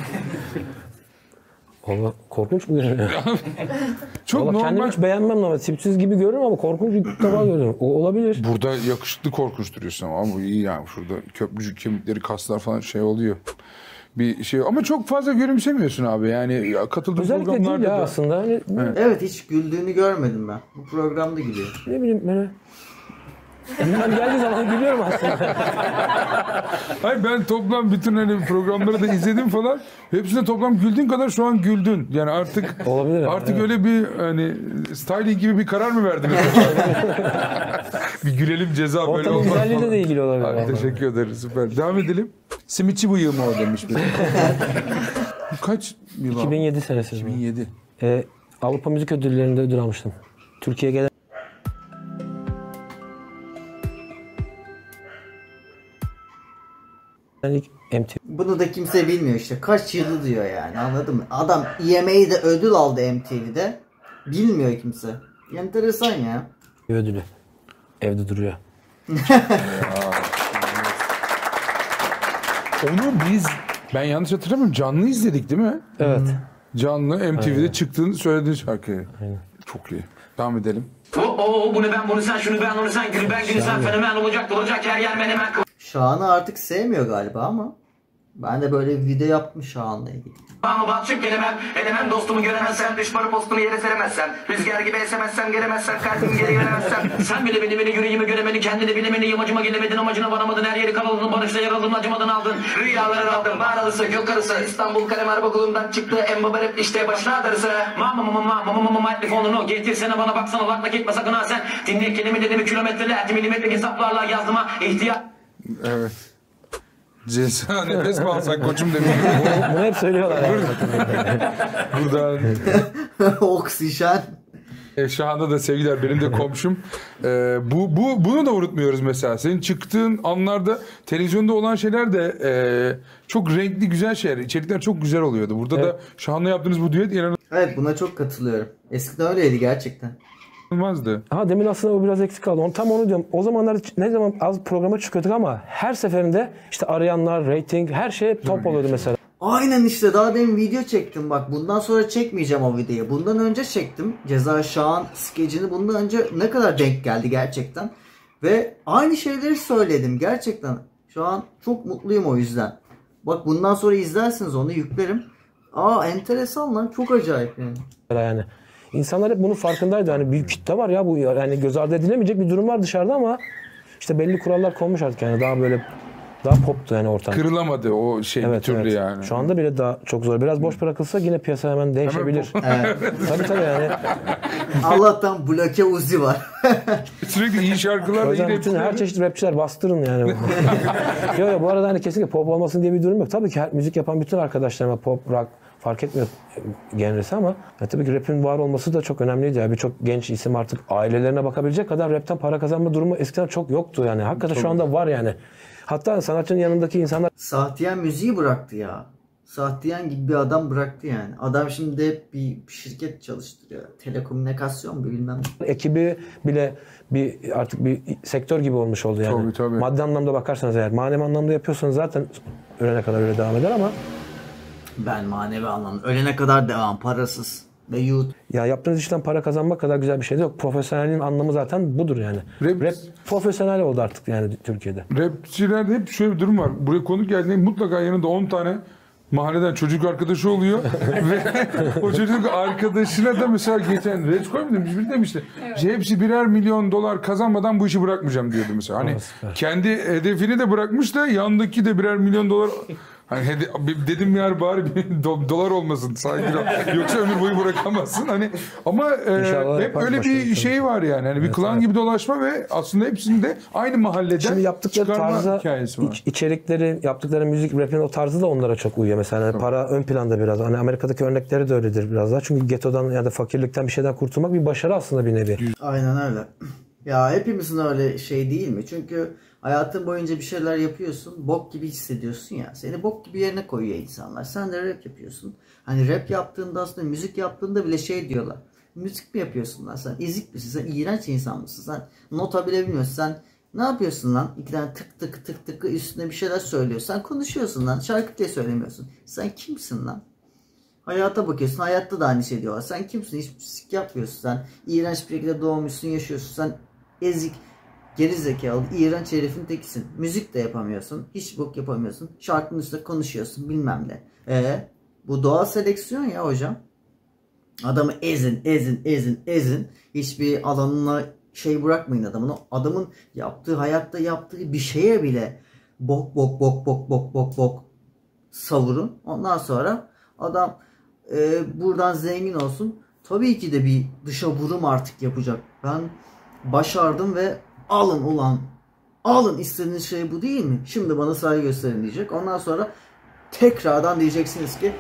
Allah korkunç mu görünüyor? Çok Vallahi normal. Kendimi hiç beğenmem ama tipsiz gibi görürüm ama korkunç bir defa görüyorum. O olabilir. Burada yakışıklı korkunç duruyorsun ama bu iyi yani. Şurada köprücük kemikleri, kaslar falan şey oluyor. Bir şey ama çok fazla gülümsemiyorsun abi. Yani katıldığın özellikle programlarda değil ya da. aslında. Hani, evet. evet hiç güldüğünü görmedim ben. Bu programda gülüyor. Ne bileyim ben. Ben geldiği zaman gülüyorum aslında. Hayır ben toplam bütün hani programları da izledim falan. Hepsine toplam güldüğün kadar şu an güldün. Yani artık olabilir artık evet. öyle bir hani styling gibi bir karar mı verdiniz? Bir gülelim Ceza böyle olmaz. Ortamın güzelliğiyle de ilgili olabilir. Abi, teşekkür ederiz süper. Devam edelim. Simitçi bıyığı mı o demiş biri. Kaç yıl iki bin yedi senesi. iki bin yedi. Ee, Avrupa Müzik Ödülleri'nde ödül almıştım. Türkiye'ye gelen M T V. Bunu da kimse bilmiyor işte. Kaç yılı diyor yani anladın mı? Adam E M A'de ödül aldı M T V'de. Bilmiyor kimse. Enteresan ya. Ödülü. Evde duruyor. Onu biz ben yanlış hatırlamıyorum canlı izledik değil mi? Evet. Canlı M T V'de Aynen. çıktığını söylediğin şarkıyı. Aynen. Çok iyi. Devam edelim. Oh, oh, bunu ben bunu sen şunu ben onu sen gülü ben gülü sen fenomen olacak olacak yer yer menemen. Şahan'ı artık sevmiyor galiba ama ben de böyle bir video yaptım Şahan'la ilgili. Ama batçık gelemem, elemem dostumu göremezsem, düşmanı postunu yere seremezsem, rüzgar gibi esemezsem, gelemezsem, kalbim geri gelemezsem, sen bile beni beni yüreğimi göremeni, kendini bilemeni, yamacıma gelemedin, amacına varamadın, her yeri karaladın, barışta yaraldın, acımadan aldın, rüyaları aldın, bağralısı, gök arısı, İstanbul kalem araba kulundan çıktı, en baba rap işte başına darısı, mama mama mama mama mama mikrofonunu getirsene bana baksana, lak lak etme sakın ha sen, dinle kelime dedemi kilometreler, milimetrik hesaplarla yazdıma ihtiyaç. Evet. Ceza nefes mi alsak koçum demiş. Bunu, bunu hep söylüyorlar. Yani. Buradan. Oksijen. E, Şahan'da da sevgiler, benim de komşum. E, bu, bu bunu da unutmuyoruz mesela. Senin çıktığın anlarda televizyonda olan şeyler de e, çok renkli, güzel şeyler. İçerikler çok güzel oluyordu. Burada evet. da Şahan'la yaptığınız bu düet inanılmaz. Evet, buna çok katılıyorum. Eskiden öyleydi gerçekten. Olmazdı. Ha, demin aslında o biraz eksik kaldı. Onu, tam onu diyorum. O zamanlar ne zaman az programa çıkıyorduk ama her seferinde işte arayanlar, rating, her şey top oluyordu mesela. Aynen işte, daha demin video çektim bak. Bundan sonra çekmeyeceğim o videoyu. Bundan önce çektim. Ceza Şahan skecini bundan önce ne kadar denk geldi gerçekten. Ve aynı şeyleri söyledim gerçekten. Şu an çok mutluyum o yüzden. Bak bundan sonra izlersiniz, onu yüklerim. Aa, enteresan lan, çok acayip yani. Yani İnsanlar hep bunun farkındaydı. Hani büyük kitle var ya, bu yani göz ardı edilemeyecek bir durum var dışarıda ama işte belli kurallar konmuş artık yani, daha böyle daha poptu yani ortam. Kırılamadı o şey evet, bir türlü evet. yani. Şu anda bile daha çok zor. Biraz boş bırakılsa yine piyasa hemen değişebilir. Hemen evet. Tabii tabii yani. Allah'tan bloke Uzi var. Sürekli iyi şarkılar. O yüzden bütün her çeşit rapçiler bastırın yani. Yok yok, bu arada hani kesinlikle pop olmasın diye bir durum yok. Tabii ki her, müzik yapan bütün arkadaşlarıma pop, rock fark etmiyor genresi ama ya tabii ki rap'in var olması da çok önemliydi. Yani birçok genç isim artık ailelerine bakabilecek kadar rap'ten para kazanma durumu eskiden çok yoktu yani. Hakikaten tabii. Şu anda var yani. Hatta sanatçının yanındaki insanlar... Sahtiyen müziği bıraktı ya. Sahtiyen gibi bir adam bıraktı yani. Adam şimdi hep bir şirket çalıştırıyor. Telekomünikasyon bilmem. Ekibi bile bir artık bir sektör gibi olmuş oldu yani. Tabii, tabii. Maddi anlamda bakarsanız eğer. Manevi anlamda yapıyorsanız zaten ölene kadar öyle devam eder ama... Ben manevi anlamda ölene kadar devam, parasız ve youth. Ya yaptığınız işten para kazanmak kadar güzel bir şey de yok. Profesyonelliğin anlamı zaten budur yani. Rap, Rap profesyonel oldu artık yani Türkiye'de. Rapçilerde hep şöyle bir durum var. Buraya konuk geldiğinde mutlaka yanında on tane mahalleden çocuk arkadaşı oluyor ve o çocuk arkadaşına da mesela geçen Reç koy mu demiş, bir demişti. Evet. Hepsi birer milyon dolar kazanmadan bu işi bırakmayacağım diyordu mesela. Hani evet. kendi hedefini de bırakmış da yandaki de birer milyon dolar. Hani dedim ya bari bir dolar olmasın saygıyla. Yoksa ömür boyu bırakamazsın. Hani ama e, hep öyle bir şey var yani. Hani bir evet, klan evet. gibi dolaşma ve aslında hepsinde aynı mahalleden şimdi yaptıkları tarza, hikayesi var. İç, içerikleri, yaptıkları müzik, rap'in o tarzı da onlara çok uyuyor mesela. Yani para ön planda biraz. Hani Amerika'daki örnekleri de öyledir biraz daha. Çünkü getodan ya da fakirlikten bir şeyden kurtulmak bir başarı aslında bir nevi. Aynen öyle. Ya hepimizin öyle şey değil mi? Çünkü hayatın boyunca bir şeyler yapıyorsun, bok gibi hissediyorsun ya. Seni bok gibi yerine koyuyor insanlar. Sen de rap yapıyorsun. Hani rap yaptığında aslında müzik yaptığında bile şey diyorlar. Müzik mi yapıyorsun lan sen? Ezik misin? Sen iğrenç insan mısın? Sen nota bile bilmiyorsun. Sen ne yapıyorsun lan? İki tane tık tık tık tık üstüne bir şeyler söylüyorsun. Sen konuşuyorsun lan. Şarkı diye söylemiyorsun. Sen kimsin lan? Hayata bakıyorsun. Hayatta da aynı şey diyorlar. Sen kimsin? Hiçbir sik yapmıyorsun. Sen iğrenç bir şekilde doğmuşsun, yaşıyorsun. Sen ezik, gerizekalı, iğrenç herifin tekisin. Müzik de yapamıyorsun. Hiç bok yapamıyorsun. Şarkının üstünde konuşuyorsun. Bilmem ne. Eee? Bu doğal seleksiyon ya hocam. Adamı ezin, ezin, ezin, ezin. Hiçbir alanına şey bırakmayın adamın. Adamın yaptığı, hayatta yaptığı bir şeye bile bok bok bok bok bok bok bok savurun. Ondan sonra adam e, buradan zengin olsun. Tabii ki de bir dışa vurum artık yapacak. Ben başardım ve alın ulan. Alın, istediğiniz şey bu değil mi? Şimdi bana saygı gösterin diyecek. Ondan sonra tekrardan diyeceksiniz ki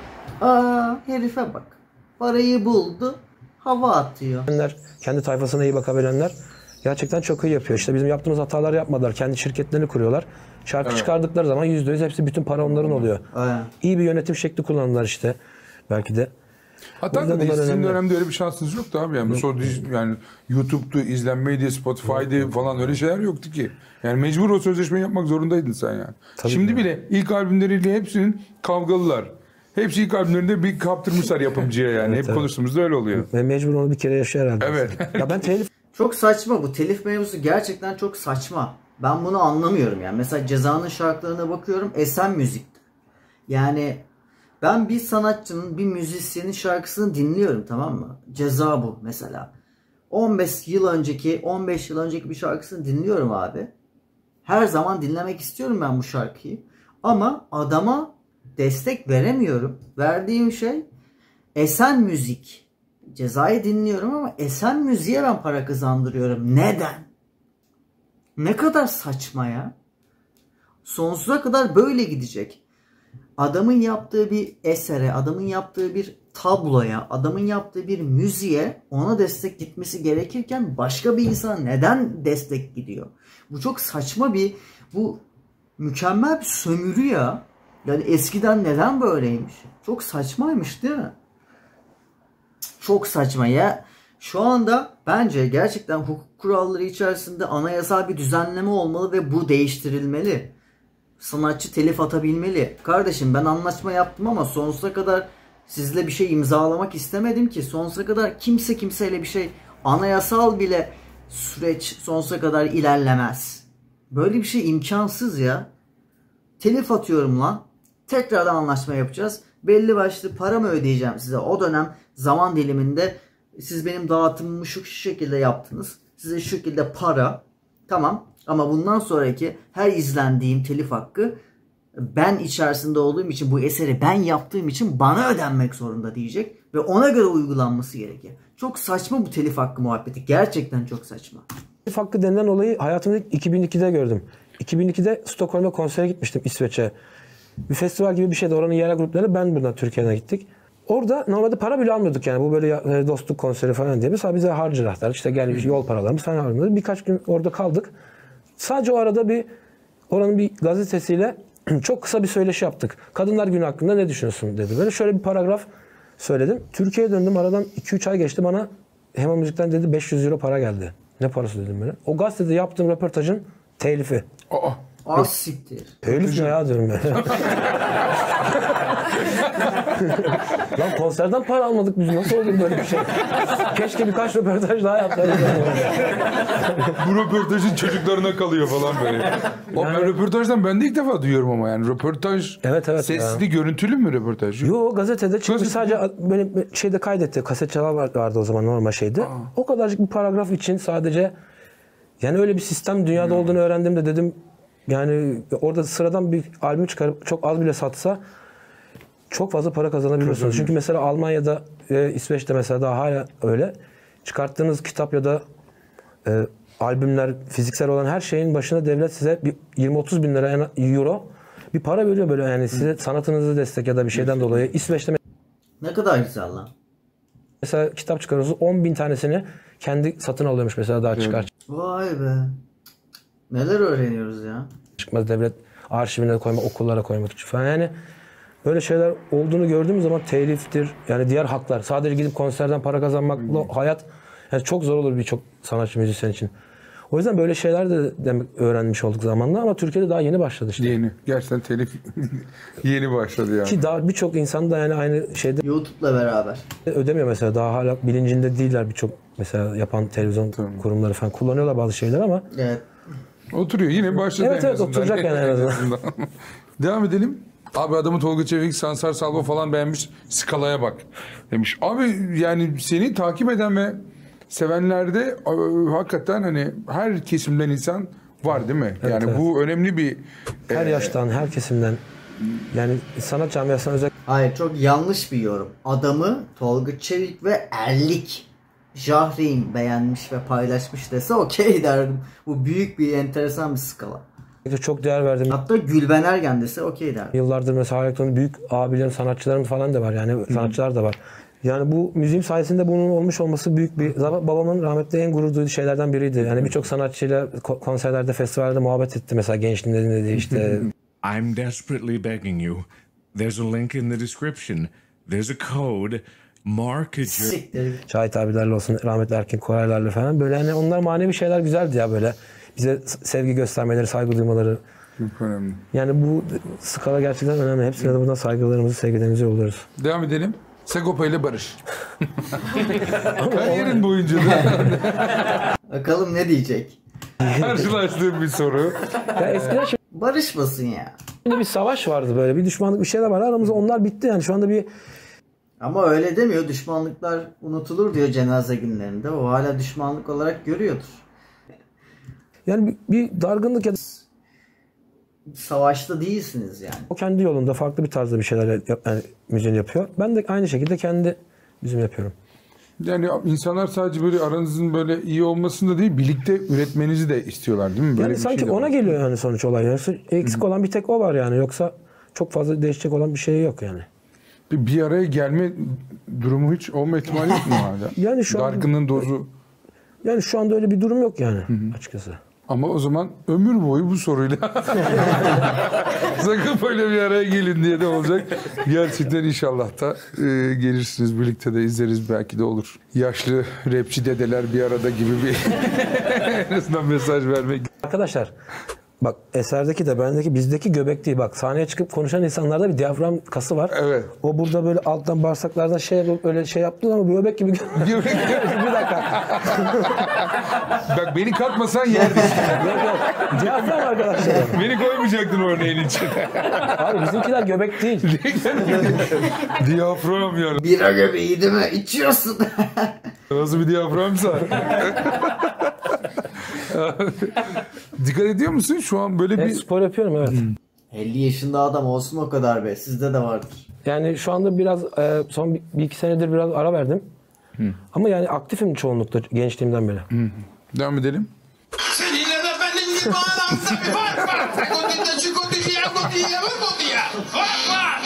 aa herife bak. Parayı buldu. Hava atıyor. Kendi tayfasına iyi bakabilenler gerçekten çok iyi yapıyor. İşte bizim yaptığımız hataları yapmadılar. Kendi şirketlerini kuruyorlar. Şarkı evet. çıkardıkları zaman yüzde yüz hepsi, bütün para onların oluyor. Aynen. İyi bir yönetim şekli kullandılar işte. Belki de. Hatta da sizin dönemde öyle bir şansınız yoktu abi. Yani, sonra yani YouTube'du, izlenmeydi, Spotify'dı falan öyle şeyler yoktu ki. Yani mecbur o sözleşmeyi yapmak zorundaydın sen yani. Tabii Şimdi yani. bile ilk albümleriyle hepsinin kavgalılar. hepsi ilk albümlerinde bir kaptırmışlar yapımcıya yani. Evet, Hep evet. konuştuğumuzda öyle oluyor. Ve mecbur onu bir kere yaşıyor herhalde. Evet. Ya ben telif Çok saçma bu. Telif mevzusu gerçekten çok saçma. Ben bunu anlamıyorum yani. Mesela Ceza'nın şarkılarına bakıyorum. Esen müzikte. Yani ben bir sanatçının, bir müzisyenin şarkısını dinliyorum, tamam mı? Ceza bu mesela. on beş yıl önceki, on beş yıl önceki bir şarkısını dinliyorum abi. Her zaman dinlemek istiyorum ben bu şarkıyı. Ama adama destek veremiyorum. Verdiğim şey esen müzik. Cezayı dinliyorum ama esen müziğe ben para kazandırıyorum. Neden? Ne kadar saçma ya. Sonsuza kadar böyle gidecek. Adamın yaptığı bir esere, adamın yaptığı bir tabloya, adamın yaptığı bir müziğe ona destek gitmesi gerekirken başka bir insan neden destek gidiyor? Bu çok saçma bir, bu mükemmel bir sömürü ya. Yani eskiden neden böyleymiş? Çok saçmaymış değil mi? Çok saçma ya. Şu anda bence gerçekten hukuk kuralları içerisinde anayasal bir düzenleme olmalı ve bu değiştirilmeli. Sanatçı telif atabilmeli. Kardeşim ben anlaşma yaptım ama sonsuza kadar sizle bir şey imzalamak istemedim ki. Sonsuza kadar kimse kimseyle bir şey, anayasal bile süreç sonsuza kadar ilerlemez. Böyle bir şey imkansız ya. Telif atıyorum lan. Tekrardan anlaşma yapacağız. Belli başlı para mı ödeyeceğim size? O dönem zaman diliminde siz benim dağıtımımı şu şekilde yaptınız. Size şu şekilde para. Tamam. Ama bundan sonraki her izlendiğim telif hakkı ben içerisinde olduğum için, bu eseri ben yaptığım için bana ödenmek zorunda diyecek. Ve ona göre uygulanması gerekir. Çok saçma bu telif hakkı muhabbeti. Gerçekten çok saçma. telif hakkı denilen olayı hayatımda iki bin ikide gördüm. iki bin ikide Stockholm'a konsere gitmiştim, İsveç'e. Bir festival gibi bir şeydi. Oranın yerel grupları, ben buradan Türkiye'den gittik. Orada normalde para bile almıyorduk yani. Bu böyle dostluk konseri falan diye. Mesela bize harcırahlar, işte gelmiş yol paralarımız falan almıyorduk. Birkaç gün orada kaldık. Sadece o arada bir oranın bir gazetesiyle çok kısa bir söyleşi yaptık. Kadınlar Günü hakkında ne düşünüyorsun dedi. Böyle şöyle bir paragraf söyledim. Türkiye'ye döndüm, aradan iki üç ay geçti, bana Hema Müzik'ten dedi beş yüz euro para geldi. Ne parası dedim böyle. O gazetede yaptığım röportajın telifi. Aa. Az siktir. Telif ne ya diyorum ben. Lan konserden para almadık biz, nasıl olur böyle bir şey? Keşke birkaç röportaj daha yapsaydık. Bu röportajın çocuklarına kalıyor falan böyle. O ben röportajdan ben de ilk defa duyuyorum ama yani röportaj Evet, evet sesli ya. görüntülü mü röportaj? Yo, gazetede çıkmış, Gazete- sadece böyle şeyde kaydetti. Kaset çalar vardı o zaman, normal şeydi. O kadarcık bir paragraf için sadece, yani öyle bir sistem dünyada olduğunu öğrendiğimde dedim yani orada sıradan bir albüm çıkarıp çok az bile satsa çok fazla para kazanabiliyorsunuz. Çünkü mesela Almanya'da ve İsveç'te mesela daha hala öyle. Çıkarttığınız kitap ya da e, albümler, fiziksel olan her şeyin başına devlet size bir yirmi otuz bin lira euro bir para veriyor böyle, yani size sanatınızı destek ya da bir şeyden dolayı. İsveç'te Ne kadar güzel lan. mesela kitap çıkarıyorsunuz, on bin tanesini kendi satın alıyormuş mesela, daha çıkar Vay be. Neler öğreniyoruz ya. çıkmaz devlet arşivine koyma, okullara koymak için falan. Yani böyle şeyler olduğunu gördüğümüz zaman teliftir, yani diğer haklar. Sadece gidip konserden para kazanmakla hayat yani çok zor olur birçok sanatçı, müzisyen için. O yüzden böyle şeyler de demek öğrenmiş olduk zamanla, ama Türkiye'de daha yeni başladı işte. Yeni. Gerçekten telif yeni başladı yani. Ki daha birçok insan da yani aynı şeyde YouTube'la beraber. ödemiyor mesela, daha hala bilincinde değiller birçok mesela yapan televizyon kurumları falan, kullanıyorlar bazı şeyler ama Evet. Oturuyor yine başladı Evet, en evet, azından. oturacak yani en azından. Devam edelim. Abi adamı Tolga Çevik, Sansar Salvo falan beğenmiş. Skalaya bak demiş. Abi yani seni takip eden ve sevenlerde e, hakikaten hani her kesimden insan var değil mi? Evet, yani evet. bu önemli bir... her e, yaştan, her kesimden, yani sanat camiasına özel Hayır, çok yanlış bir yorum. Adamı Tolga Çevik ve Erlik Jahreyn beğenmiş ve paylaşmış dese okey derdim. Bu büyük bir, enteresan bir skala. çok değer verdim. Hatta Gülben Ergen dese okey derdim. Yıllardır mesela elektronik büyük abilerim, sanatçılarım falan da var, yani sanatçılar da var. Yani bu müziğim sayesinde bunun olmuş olması büyük bir... Babamın rahmetli en gurur duyduğu şeylerden biriydi. Yani birçok sanatçıyla ko- konserlerde, festivallerde muhabbet etti mesela, gençliğinde dedi işte. I'm desperately begging you. There's a link in the description. There's a code. Mark a journey. Siktir. Şahit abilerle olsun, rahmetli Erkin Koraylarla falan, böyle hani onlar manevi şeyler güzeldi ya böyle. Bize sevgi göstermeleri, saygı duymaları, Çok önemli. Yani bu skala gerçekten önemli. Hepsine de buradan saygılarımızı, sevgilerimizi yolluyoruz. Devam edelim. Sagopa ile Barış. Kariyerin boyunca da Bakalım ne diyecek? karşılaştığım bir soru. Ya eskiden Barışmasın ya. şimdi bir savaş vardı böyle. Bir düşmanlık bir şeyler var. Aramızda onlar bitti yani. Şu anda bir Ama öyle demiyor. Düşmanlıklar unutulur diyor cenaze günlerinde. O hala düşmanlık olarak görüyordur. yani bir, bir dargınlık ya da Savaşta değilsiniz yani. o kendi yolunda farklı bir tarzda bir şeyler yap, yani müziğini yapıyor. Ben de aynı şekilde kendi müziğimi yapıyorum. Yani insanlar sadece böyle aranızın böyle iyi olmasında değil, birlikte üretmenizi de istiyorlar değil mi? Böyle Yani bir sanki şey de ona var. geliyor yani sonuç olay. Yani eksik olan bir tek o var yani. Yoksa çok fazla değişecek olan bir şey yok yani. Bir, bir araya gelme durumu hiç olma ihtimali yok mu hala? Yani şu an- Dargınlığın dozu. Yani şu anda öyle bir durum yok yani açıkçası. Ama o zaman ömür boyu bu soruyla sakın böyle bir araya gelin diye de olacak. Gerçekten inşallah da e, gelirsiniz, birlikte de izleriz, belki de olur. Yaşlı rapçi dedeler bir arada gibi bir en azından mesaj vermek. Arkadaşlar bak eserdeki de bendeki bizdeki göbek değil. Bak sahneye çıkıp konuşan insanlarda bir diyafram kası var. Evet. O burada böyle alttan bağırsaklardan şey yapıp öyle şey yaptın ama bir göbek gibi. Bir dakika. Bak beni katmasan yerdik. Yok yok. Diyafram arkadaşlar. Beni koymayacaktın örneğin için. Abi bizimkiler göbek değil. Diyafram yani. Bira göbeği değil mi? İçiyorsun. Nasıl bir diyaframsa. Dikkat ediyor musun? Şu an böyle Evet, bir... spor yapıyorum evet. elli yaşında adam olsun o kadar be. Sizde de vardır. Yani şu anda biraz e, son bir, bir iki senedir biraz ara verdim. Ama yani aktifim çoğunlukla gençliğimden beri. Devam edelim. Seninle de benim gibi aramda bir fark var. Sekundinle çıkundinle yakudiye ve kudiye. Fark var.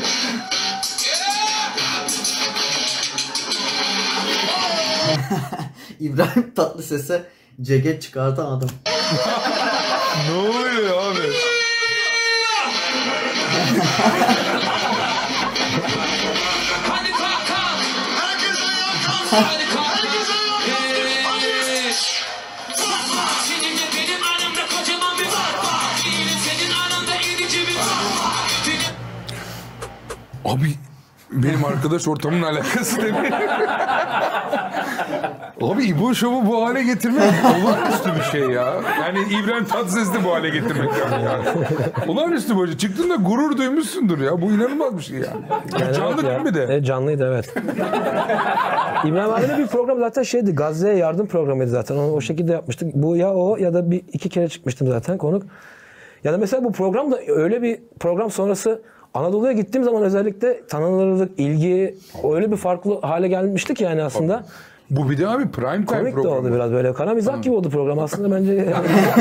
İbrahim Tatlıses'e ceket çıkartan adam. Ne oluyor abi? Hadi kalk kalk. Herkes ayağa kalksın. Hadi kalk. Herkes ayağa kalksın. Hadi. Senin de benim aramda kocaman bir fark var. Benim senin aranda irici bir fark var. Abi benim arkadaş ortamımla alakası değil mi? Abi İbo Show'u bu hale getirmek olağanüstü bir şey ya. Yani İbrahim Tatlıses'i bu hale getirmek yani. yani. Olağanüstü böyle. Çıktığında gurur duymuşsundur ya. Bu inanılmaz bir şey ya. Yani Canlı evet değil ya. mi de? Evet, canlıydı evet. İbrahim abiyle bir program zaten şeydi. Gazze'ye yardım programıydı zaten. Onu o şekilde yapmıştık. Bu ya o ya da bir iki kere çıkmıştım zaten konuk. Ya da mesela bu program da öyle bir program sonrası Anadolu'ya gittiğim zaman özellikle tanınırlık, ilgi öyle bir farklı hale gelmişti ki yani aslında. Bu bir de abi prime time Komik de programı. oldu biraz böyle. Kara mizah gibi oldu program aslında bence.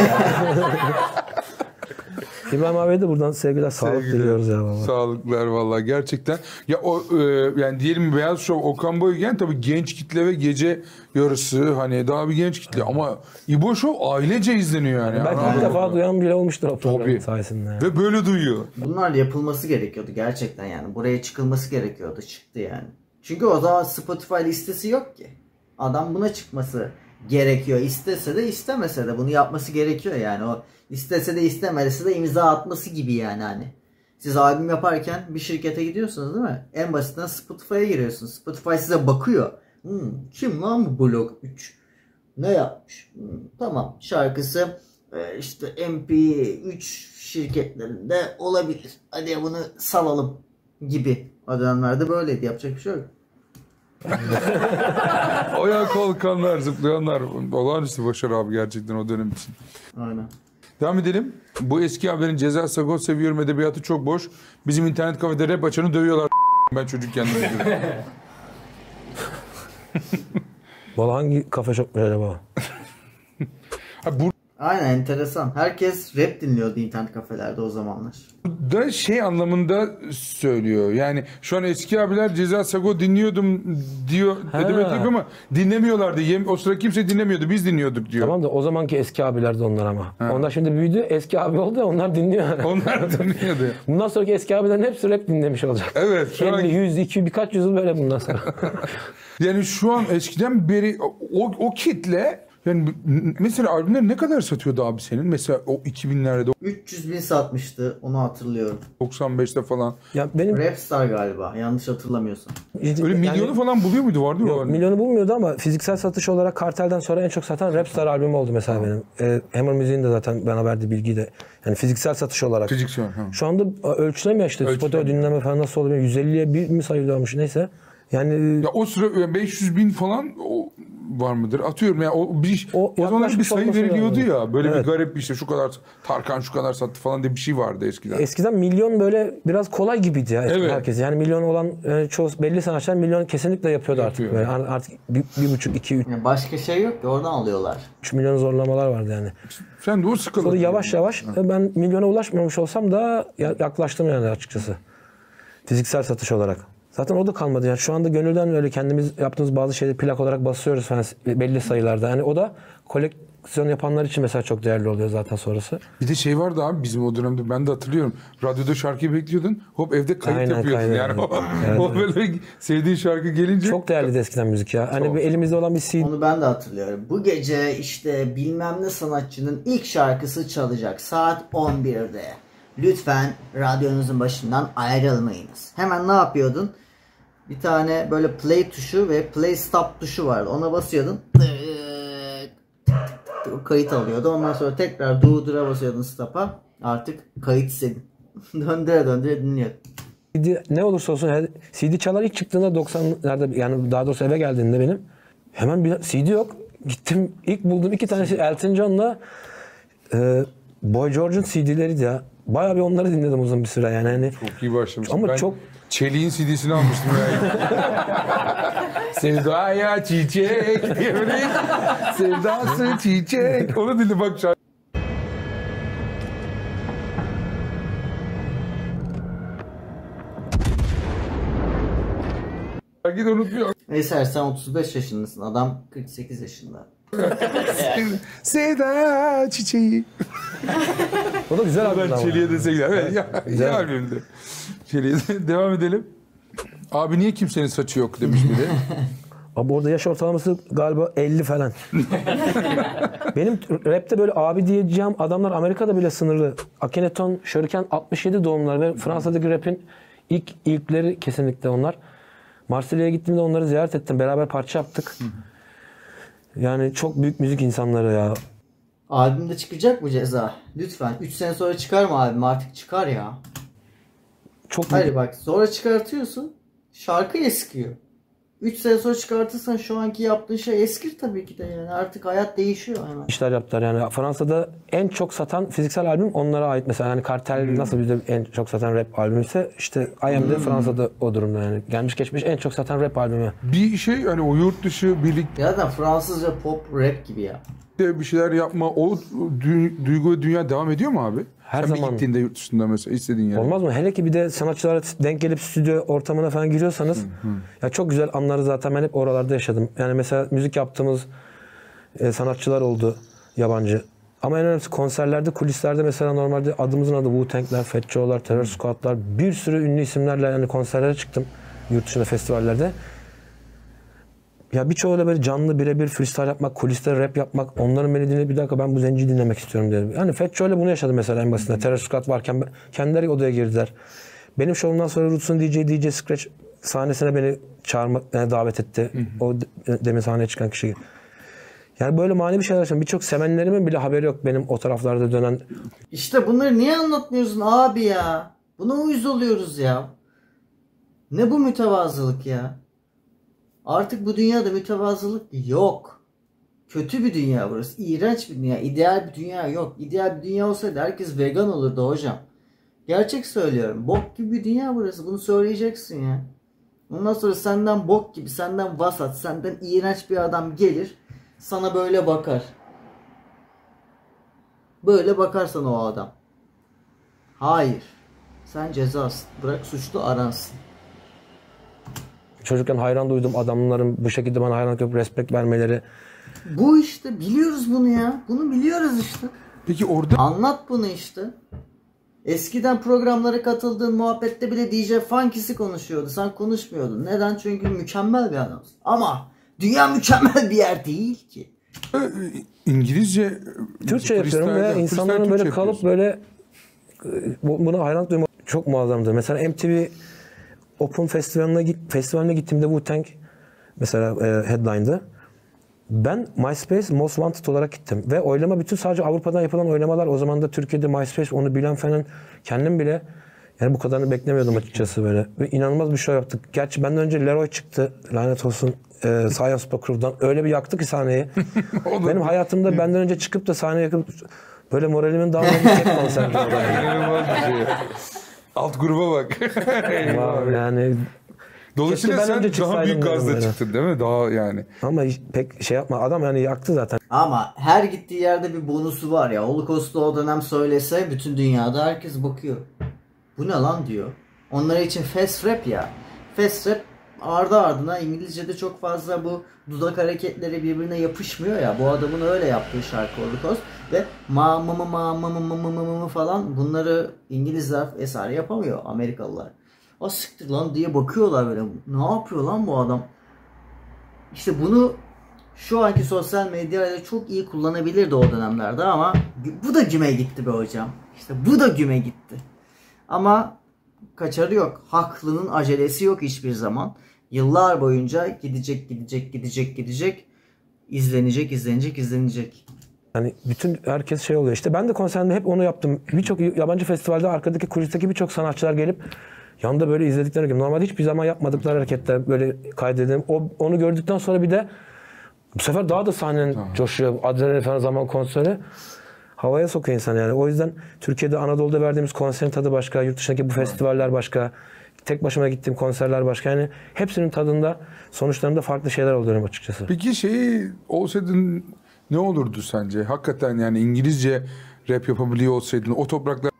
İbrahim abiye de buradan sevgiler, sağlık Sevgiler, diliyoruz ya vallahi. Sağlıklar vallahi gerçekten. Ya o e, yani diyelim Beyaz Show Okan Bayülgen tabii genç kitle ve gece yarısı hani daha bir genç kitle ama İbo Show ailece izleniyor yani. Belki Anladın bir mı? defa duyan bile olmuştur o programın Tabii. sayesinde. Yani. Ve böyle duyuyor. Bunlar yapılması gerekiyordu gerçekten yani. Buraya çıkılması gerekiyordu. Çıktı yani. Çünkü o zaman Spotify listesi yok ki. Adam buna çıkması gerekiyor. İstese de istemese de bunu yapması gerekiyor yani. O istese de istemese de imza atması gibi yani hani. Siz albüm yaparken bir şirkete gidiyorsunuz değil mi? En basitinden Spotify'a giriyorsunuz. Spotify size bakıyor. Hmm, kim lan bu Blok üç? Ne yapmış? Hmm, tamam şarkısı e, işte M P üç şirketlerinde olabilir. Hadi bunu salalım gibi. O dönemlerde böyleydi. Yapacak bir şey yok. Ayağa kalkanlar, zıplayanlar. Olağanüstü başarı abi gerçekten o dönem için. Aynen. Devam edelim. Bu eski haberin Ceza Sagopa seviyorum edebiyatı çok boş. Bizim internet kafede rap açanı dövüyorlar. Ben çocukken de dövüyorum. Valla hangi kafe shopmuş acaba? Ha, Aynen enteresan. Herkes rap dinliyordu internet kafelerde o zamanlar. burada şey anlamında söylüyor. Yani şu an eski abiler Ceza Sagopa dinliyordum diyor. Edebiyat yapıyor ama dinlemiyorlardı. Yem- O sıra kimse dinlemiyordu. Biz dinliyorduk diyor. Tamam da o zamanki eski abiler de onlar ama. Ha. Onlar şimdi büyüdü, eski abi oldu ya onlar dinliyor. Onlar dinliyordu. Bundan sonraki eski abilerin hepsi rap dinlemiş olacak. Evet. Şu an, elli, yüz, iki yüz birkaç yüzyıl böyle bundan sonra. yani şu an eskiden beri o, o kitle Yani m- mesela albümler ne kadar satıyordu abi senin? Mesela o iki binlerde, üç yüz bin satmıştı. Onu hatırlıyorum. doksan beşte falan. Ya benim Rapstar galiba. Yanlış hatırlamıyorsam. Öyle milyonu yani, falan buluyor muydu? Vardı yok, mı? milyonu bulmuyordu ama fiziksel satış olarak Kartel'den sonra en çok satan Rapstar albümü oldu mesela benim. E, Hammer Müziğin de zaten bana verdiği bilgiyi de. Yani fiziksel satış olarak. Fiziksel. Ha. Şu anda ölçülemiyor işte. Ölçülemiyor. Spotify dinleme falan nasıl oluyor? yüz elliye bir mi sayılıyormuş neyse. Yani Ya o sıra beş yüz bin falan o var mıdır? Atıyorum ya o bir O o, zamanlar bir yaklaşmış sayı olması veriliyordu lazım. ya. Böyle Evet. bir garip işte şu kadar Tarkan şu kadar sattı falan diye bir şey vardı eskiden. eskiden milyon böyle biraz kolay gibiydi ya Evet. herkes. Yani milyon olan e, çoğu belli sanatçılar milyon kesinlikle yapıyordu Yapıyor. artık. Böyle. Artık bir, bir buçuk, iki, üç, Yani başka şey yok ki oradan alıyorlar. üç milyon zorlamalar vardı yani. Sen de o sıkıldın. Sonra yavaş yavaş e, ben milyona ulaşmamış olsam da ya- yaklaştım yani açıkçası. Fiziksel satış olarak. Zaten o da kalmadı yani. Şu anda gönülden öyle kendimiz yaptığımız bazı şeyleri plak olarak basıyoruz falan belli sayılarda. Yani o da koleksiyon yapanlar için mesela çok değerli oluyor zaten sonrası. Bir de şey vardı abi bizim o dönemde ben de hatırlıyorum. Radyoda şarkıyı bekliyordun. Hop evde kayıt Aynen, yapıyordun. kaydı, Yani o, evet, o böyle sevdiğin şarkı gelince. Çok değerliydi eskiden müzik ya. Hani Çok. bir elimizde olan bir C D. Onu ben de hatırlıyorum. Bu gece işte bilmem ne sanatçının ilk şarkısı çalacak. Saat on birde. Lütfen radyonuzun başından ayrılmayınız. Hemen ne yapıyordun? Bir tane böyle play tuşu ve play stop tuşu vardı. Ona basıyordun. O kayıt alıyordu. Ondan sonra tekrar durdura basıyordun stop'a. Artık kayıt senin. döndüre döndüre dinliyordun. C D ne olursa olsun her- C D çalar ilk çıktığında doksanlarda yani daha doğrusu eve geldiğinde benim hemen bir C D yok. Gittim ilk bulduğum iki tanesi Elton John'la e, Boy George'un C D'leriydi ya. Bayağı bir onları dinledim uzun bir süre yani. Hani, Çok iyi başlamışsın. Ama ben çok- Çelik'in C D'sini almıştım yani. Sevdaya çiçek diye böyle. Sevdası çiçek. Onu dinle bak şarkı. Şarkıyı da unutmuyor. Neyse sen otuz beş yaşındasın. Adam kırk sekiz yaşında. Sevda çiçeği. o da güzel albüm Ben ama. Çelik'e desek ya. Evet, ya, güzel. iyi albümdü. Çelik'e devam edelim. Abi niye kimsenin saçı yok demiş biri. Abi orada yaş ortalaması galiba elli falan. Benim rapte böyle abi diyeceğim adamlar Amerika'da bile sınırlı. Akhenaton, Şöriken altmış yedi doğumlar ve Fransa'daki rap'in ilk ilkleri kesinlikle onlar. Marsilya'ya gittiğimde onları ziyaret ettim. Beraber parça yaptık. Yani çok büyük müzik insanları ya. Albümde çıkacak mı Ceza? Lütfen. üç sene sonra çıkar mı albüm? Artık çıkar ya. Çok Hayır büyük. bak sonra çıkartıyorsun. Şarkı eskiyor. üç sene sonra çıkartırsan şu anki yaptığın şey eskir tabii ki de yani. Artık hayat değişiyor hemen. işler yaptılar yani. Fransa'da en çok satan fiziksel albüm onlara ait mesela. Yani Kartel nasıl bizde en çok satan rap albümüyse işte I Am de Fransa'da o durumda yani. Gelmiş geçmiş en çok satan rap albümü. Bir şey hani o yurt dışı birlikte Zaten Fransızca pop rap gibi ya. bir şeyler yapma o dü- duygu ve dünya devam ediyor mu abi? Her Sen zaman. bir gittiğinde yurt dışında mesela istediğin yere. Olmaz mı? Hele ki bir de sanatçılara denk gelip stüdyo ortamına falan giriyorsanız ya çok güzel anları zaten ben hep oralarda yaşadım. Yani mesela müzik yaptığımız e, sanatçılar oldu yabancı. Ama en önemlisi konserlerde, kulislerde mesela normalde adımızın adı Wu-Tang'ler, Fat Joe'lar, Terror Squad'lar bir sürü ünlü isimlerle yani konserlere çıktım yurt dışında festivallerde. Ya birçoğuyla böyle canlı birebir freestyle yapmak, kuliste rap yapmak, onların beni dinleyip bir dakika ben bu zenciyi dinlemek istiyorum dedim. Yani Fat Joe'yla bunu yaşadım mesela en basitinden. Terror Squad varken ben- kendileri odaya girdiler. Benim şovumdan sonra Roots'un D J, D J Scratch sahnesine beni çağırmak, yani davet etti. O de- demin sahneye çıkan kişi. Yani böyle manevi şeyler yaşadım. Birçok sevenlerimin bile haberi yok benim o taraflarda dönen. İşte bunları niye anlatmıyorsun abi ya? Buna uyuz oluyoruz ya. Ne bu mütevazılık ya? Artık bu dünyada mütevazılık yok. Kötü bir dünya burası. İğrenç bir dünya. İdeal bir dünya yok. İdeal bir dünya olsaydı herkes vegan olurdu hocam. Gerçek söylüyorum. Bok gibi bir dünya burası. Bunu söyleyeceksin ya. Ondan sonra senden bok gibi, senden vasat, senden iğrenç bir adam gelir. Sana böyle bakar. Böyle bakar sana o adam. Hayır. Sen cezasın. Bırak suçlu aransın. Çocukken hayran duydum adamların bu şekilde bana hayran yapıp respekt vermeleri. Bu işte. Biliyoruz bunu ya. Bunu biliyoruz işte. Peki orada Anlat bunu işte. Eskiden programlara katıldığın muhabbette bile D J Funky'si konuşuyordu. Sen konuşmuyordun. Neden? Çünkü mükemmel bir adamsın. Ama dünya mükemmel bir yer değil ki. İngilizce Türkçe yapıyorum ve insanların böyle kalıp böyle buna hayran duymak çok muazzamdır. Mesela M T V Open Festivali'ne festivaline gittiğimde Wu-Tang mesela e, headline'dı. Ben MySpace Most Wanted olarak gittim ve oylama bütün sadece Avrupa'dan yapılan oylamalar, o zaman da Türkiye'de MySpace onu bilen falan, kendim bile yani bu kadarını beklemiyordum açıkçası böyle. Ve inanılmaz bir show yaptık. Gerçi benden önce Leroy çıktı, lanet olsun, e, Science Crew'dan. Öyle bir yaktı ki sahneyi. Benim hayatımda benden önce çıkıp da sahneye yakıp böyle moralimin dağılmadığı tek konserdi. Alt gruba bak. Yani dolayısıyla sen daha büyük gazla böyle çıktın değil mi? Daha yani. Ama pek şey yapma. Adam yani yaktı zaten. Ama her gittiği yerde bir bonusu var ya. Holocaust'u o dönem söylese bütün dünyada herkes bakıyor. Bu ne lan diyor. Onlar için fast rap ya. Fast rap ardı ardına İngilizce'de çok fazla bu dudak hareketleri birbirine yapışmıyor ya. Bu adamın öyle yaptığı şarkı Holocaust. Ve ma ma ma ma ma ma ma ma ma falan bunları İngilizler eser yapamıyor, Amerikalılar. O siktir lan diye bakıyorlar böyle. Ne yapıyor lan bu adam? İşte bunu şu anki sosyal medyayla çok iyi kullanabilirdi o dönemlerde ama bu da güme gitti be hocam. İşte bu da güme gitti. Ama kaçarı yok. Haklının acelesi yok hiçbir zaman. Yıllar boyunca gidecek, gidecek, gidecek, gidecek. İzlenecek, izlenecek, izlenecek. Yani bütün herkes şey oluyor. İşte ben de konserde hep onu yaptım. Birçok yabancı festivalde arkadaki kulisteki birçok sanatçılar gelip yanında böyle izlediklerini gibi. Normalde hiçbir zaman yapmadıkları hareketler böyle kaydedelim. O, onu gördükten sonra bir de bu sefer daha da sahnenin tamam. coşuyor. Adrenalin falan zaman konseri. Havaya sokuyor insan yani. O yüzden Türkiye'de, Anadolu'da verdiğimiz konserin tadı başka. Yurt dışındaki bu festivaller başka. Tek başıma gittiğim konserler başka. Yani hepsinin tadında, sonuçlarında farklı şeyler oluyorum açıkçası. Peki şey olsaydın ne olurdu sence? Hakikaten yani İngilizce rap yapabiliyor olsaydın o topraklar...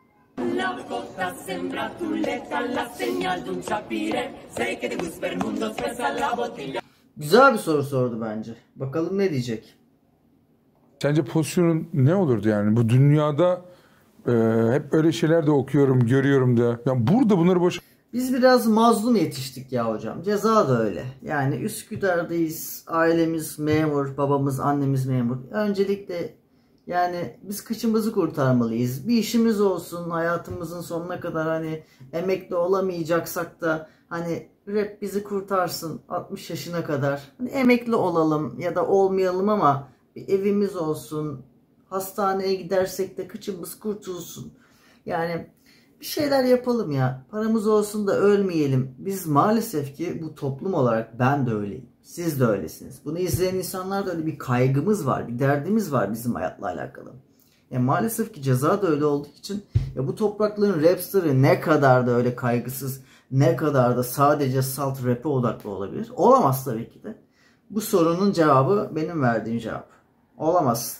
Güzel bir soru sordu bence. Bakalım ne diyecek? Sence pozisyonun ne olurdu yani? Bu dünyada e, hep öyle şeyler de okuyorum, görüyorum da. Yani burada bunları boş... Biz biraz mazlum yetiştik ya hocam. Ceza da öyle. Yani Üsküdar'dayız. Ailemiz memur, babamız, annemiz memur. Öncelikle yani biz kıçımızı kurtarmalıyız. Bir işimiz olsun hayatımızın sonuna kadar, hani emekli olamayacaksak da hani rap bizi kurtarsın altmış yaşına kadar. Hani emekli olalım ya da olmayalım ama bir evimiz olsun. Hastaneye gidersek de kıçımız kurtulsun. Yani bir şeyler yapalım ya. Paramız olsun da ölmeyelim. Biz maalesef ki bu toplum olarak, ben de öyleyim. Siz de öylesiniz. Bunu izleyen insanlar da öyle bir kaygımız var. Bir derdimiz var bizim hayatla alakalı. Yani maalesef ki Ceza da öyle olduğu için ya bu toprakların rapstarı ne kadar da öyle kaygısız, ne kadar da sadece salt rap'e odaklı olabilir. Olamaz tabii ki de. Bu sorunun cevabı benim verdiğim cevap. Olamaz.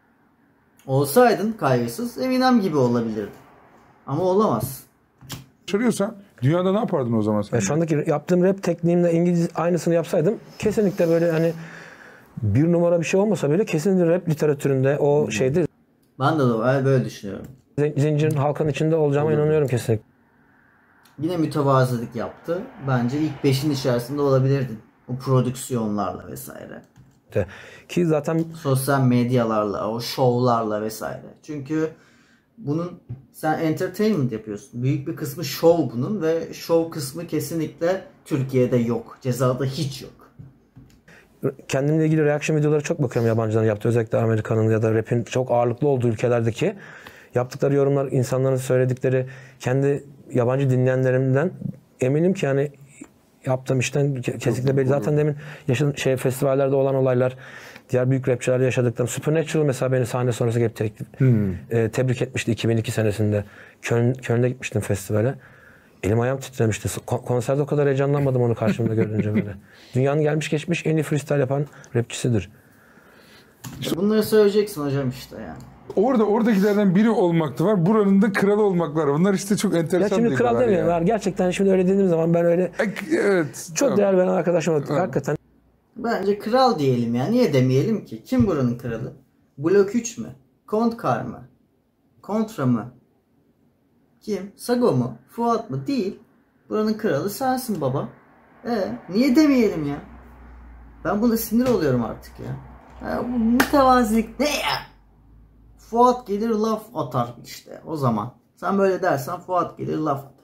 Olsaydın kaygısız Eminem gibi olabilirdin. Ama olamaz. Başarıyorsan dünyada ne yapardın o zaman sen? Ya şu andaki yaptığım rap tekniğimle İngiliz aynısını yapsaydım kesinlikle böyle hani bir numara bir şey olmasa bile kesinlikle rap literatüründe o hmm. şeyde. Ben de böyle düşünüyorum. Zincirin halkın içinde olacağıma Olur. inanıyorum kesinlikle. Yine mütevazılık yaptı. Bence ilk beşin içerisinde olabilirdin. O prodüksiyonlarla vesaire. Ki zaten sosyal medyalarla, o şovlarla vesaire. Çünkü bunun sen entertainment yapıyorsun. Büyük bir kısmı şov bunun ve şov kısmı kesinlikle Türkiye'de yok. Cezada hiç yok. Kendimle ilgili reaction videoları çok bakıyorum yabancıların yaptığı, özellikle Amerika'nın ya da rap'in çok ağırlıklı olduğu ülkelerdeki yaptıkları yorumlar, insanların söyledikleri, kendi yabancı dinleyenlerimden eminim ki yani yaptığım işten kesinlikle belli. Zaten demin yaşadığım şey festivallerde olan olaylar, diğer büyük rapçilerle yaşadıklarım. Supernatural mesela beni sahne sonrası gelip te hmm. e, tebrik etmişti iki bin iki senesinde. Köln, Köln'de gitmiştim festivale. Elim ayağım titremişti. Kon konserde o kadar heyecanlanmadım onu karşımda görünce böyle. Dünyanın gelmiş geçmiş en iyi freestyle yapan rapçisidir. İşte bunları söyleyeceksin hocam işte yani. Orada oradakilerden biri olmak da var. Buranın da kralı olmak var. Bunlar işte çok enteresan. Ya şimdi kral demiyorum. Yani. Gerçekten şimdi öyle dediğim zaman ben öyle evet, çok tamam. değer veren arkadaşım evet. hakikaten. Bence kral diyelim ya. Niye demeyelim ki? Kim buranın kralı? Blok üç mü? Kontkar mı? Kontra mı? Kim? Sago mu? Fuat mı? Değil. Buranın kralı sensin baba. E niye demeyelim ya? Ben buna sinir oluyorum artık ya. Ya, bu mütevazilik ne ya? Fuat gelir laf atar işte o zaman. Sen böyle dersen Fuat gelir laf atar.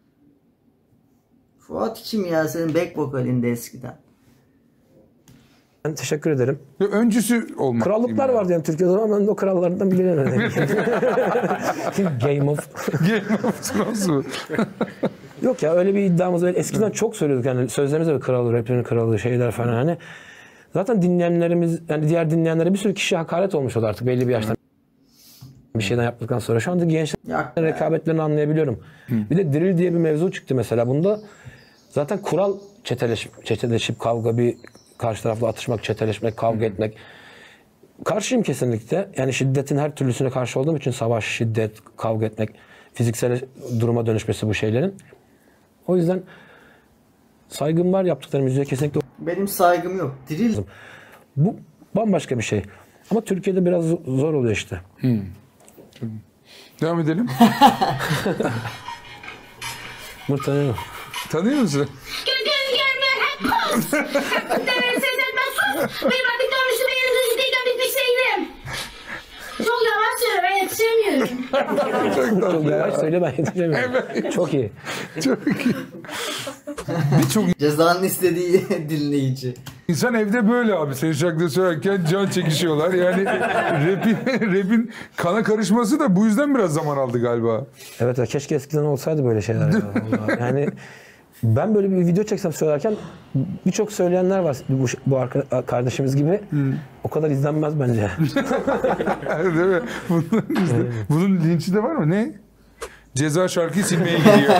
Fuat kim ya senin back vokalinde eskiden? Ben teşekkür ederim. Öncüsü olmak. Krallıklar vardı yani Türkiye'de ama ben de o krallardan biliyorum. Game of... Game of Thrones mu? Yok ya öyle bir iddiamız var. Eskiden çok söylüyorduk yani sözlerimizde kralı, raplerin kralı şeyler falan hani. Zaten dinleyenlerimiz yani diğer dinleyenlere bir sürü kişi hakaret olmuş oldu artık belli bir yaştan. Bir şeyden yaptıktan sonra. Şu anda gençlerin rekabetlerini anlayabiliyorum. Hı. Bir de drill diye bir mevzu çıktı mesela. Bunda zaten kural çeteleşip, çeteleşip kavga bir karşı tarafla atışmak, çeteleşmek, kavga Hı. etmek. Karşıyım kesinlikle. Yani şiddetin her türlüsüne karşı olduğum için savaş, şiddet, kavga etmek, fiziksel duruma dönüşmesi bu şeylerin. O yüzden saygım var yaptıkları müziğe kesinlikle. Benim saygım yok. Drill. Bu bambaşka bir şey. Ama Türkiye'de biraz zor oluyor işte. Hmm. Devam edelim. Bunu tanıyorum. Tanıyor musun? Çok yavaş söyle ben yetişemiyorum. Çok yavaş söyle ben yetişemiyorum. Evet. Çok iyi. Çok iyi. Birçok Cezanın istediği dinleyici. İnsan evde böyle abi. Senin şarkıda söylerken can çekişiyorlar. Yani rapin, rapin kana karışması da bu yüzden biraz zaman aldı galiba. Evet ya keşke eskiden olsaydı böyle şeyler. Ya, yani ben böyle bir video çeksem söylerken birçok söyleyenler var bu, bu arka, kardeşimiz gibi. Hmm. O kadar izlenmez bence. Değil mi? Bunun, işte, bunun linçi de var mı? Ne? Ceza şarkıyı silmeye gidiyor.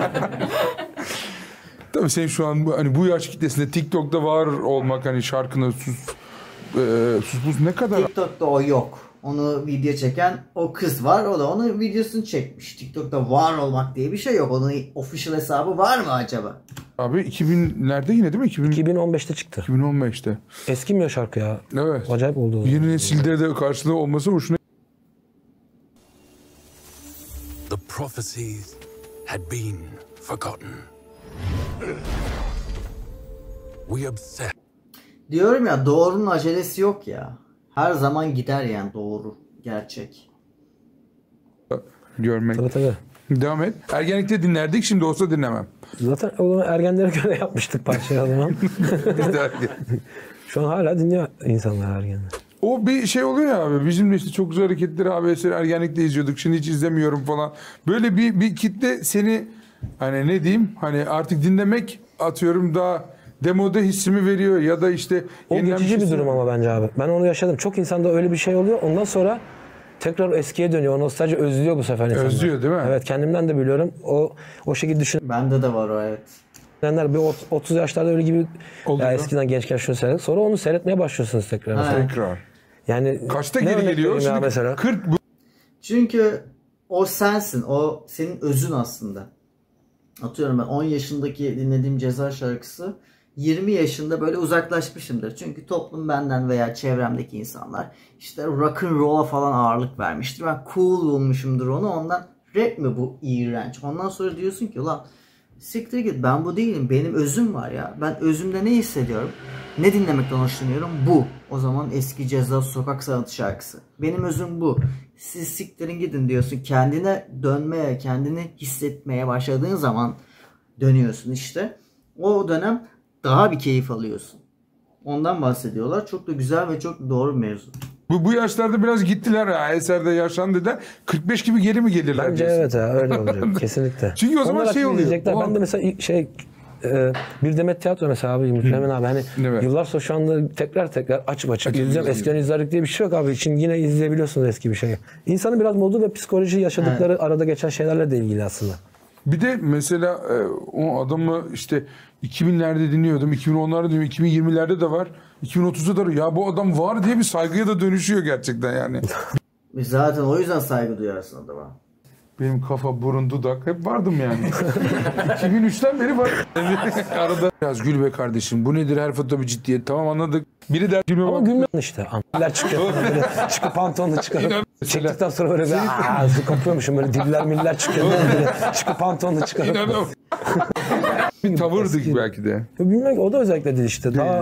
Tabii senin şu an bu, hani bu yaş kitlesinde TikTok'ta var olmak hani şarkına sus e, sus buz ne kadar? TikTok'ta o yok. Onu video çeken o kız var. O da onun videosunu çekmiş. TikTok'ta var olmak diye bir şey yok. Onun official hesabı var mı acaba? Abi iki binlerde yine değil mi? iki bin... iki bin on beşte çıktı. iki bin on beşte. Eskimiyor şarkı ya. Evet. Acayip oldu. Yeni nesilde de karşılığı olması hoşuna. The prophecies had been forgotten. We obsess. Diyorum ya doğrunun acelesi yok ya. Her zaman gider yani doğru. Gerçek. Görmek. Tabii tabii. Devam et. Ergenlikte dinlerdik şimdi olsa dinlemem. Zaten o zaman ergenlere göre yapmıştık parçayı o zaman. Şu an hala dinliyor insanlar ergenler. O bir şey oluyor ya abi. Bizim de işte çok güzel hareketleri abi eseri ergenlikte izliyorduk. Şimdi hiç izlemiyorum falan. Böyle bir bir kitle seni hani ne diyeyim hani artık dinlemek atıyorum daha demode hissimi veriyor ya da işte o geçici bir durum ama bence abi. Ben onu yaşadım. Çok insanda öyle bir şey oluyor. Ondan sonra tekrar eskiye dönüyor. O nostalji özlüyor bu sefer insanlar. Özlüyor değil mi? Evet kendimden de biliyorum. O o şekilde düşün. Bende de var o evet. Bir otuz yaşlarda öyle gibi ya eskiden gençken şunu seyredin. Sonra onu seyretmeye başlıyorsunuz tekrar. Mesela. Tekrar. Yani kaçta geri geliyor? Şimdi mesela kırk. Çünkü o sensin. O senin özün aslında. Atıyorum ben on yaşındaki dinlediğim Ceza şarkısı yirmi yaşında böyle uzaklaşmışımdır. Çünkü toplum benden veya çevremdeki insanlar işte rock and roll'a falan ağırlık vermiştir. Ben cool bulmuşumdur onu. Ondan rap mi bu iğrenç? Ondan sonra diyorsun ki ulan siktir git ben bu değilim. Benim özüm var ya. Ben özümde ne hissediyorum? Ne dinlemekten hoşlanıyorum? Bu. O zaman eski Ceza sokak sanatı şarkısı. Benim özüm bu. Siz siktirin gidin diyorsun. Kendine dönmeye, kendini hissetmeye başladığın zaman dönüyorsun işte. O dönem daha bir keyif alıyorsun. Ondan bahsediyorlar. Çok da güzel ve çok doğru bir mevzu. Bu, bu yaşlarda biraz gittiler ha. Eserde yaşandı dediler. kırk beş gibi geri mi gelirler? Bence diyorsun? Evet ya öyle olacak. Kesinlikle. Çünkü o zaman onlar şey oluyor. O... Ben de mesela şey e, bir demet tiyatro mesela abi Mükremin abi hani evet. Yıllar sonra şu anda tekrar tekrar açıp açıp açık izleyeceğim. Eskiden izlerdik diye bir şey yok abi. Şimdi yine izleyebiliyorsunuz eski bir şeyi. İnsanın biraz modu ve psikoloji yaşadıkları evet. Arada geçen şeylerle de ilgili aslında. Bir de mesela e, o adamı işte iki binlerde dinliyordum, iki bin onlarda dinliyordum, iki bin yirmilerde de var, iki bin otuzda da ya bu adam var diye bir saygıya da dönüşüyor gerçekten yani. Zaten o yüzden saygı duyarsın adama. Benim kafa, burun, dudak hep vardım yani. iki bin üçten beri var. Arada biraz gül be kardeşim. Bu nedir her foto bir ciddiyet. Tamam anladık. Biri der gülme bak. Ama gülme işte. Amiller çıkıyor. Çıkıp pantolonla çıkarıp. Çektikten sonra böyle bir ağzı kapıyormuşum. Böyle diller miller çıkıyor. Çıkıp pantolonla çıkarıp. Bir tavırdık belki de. Bilmiyorum o da özellikle değil işte. Daha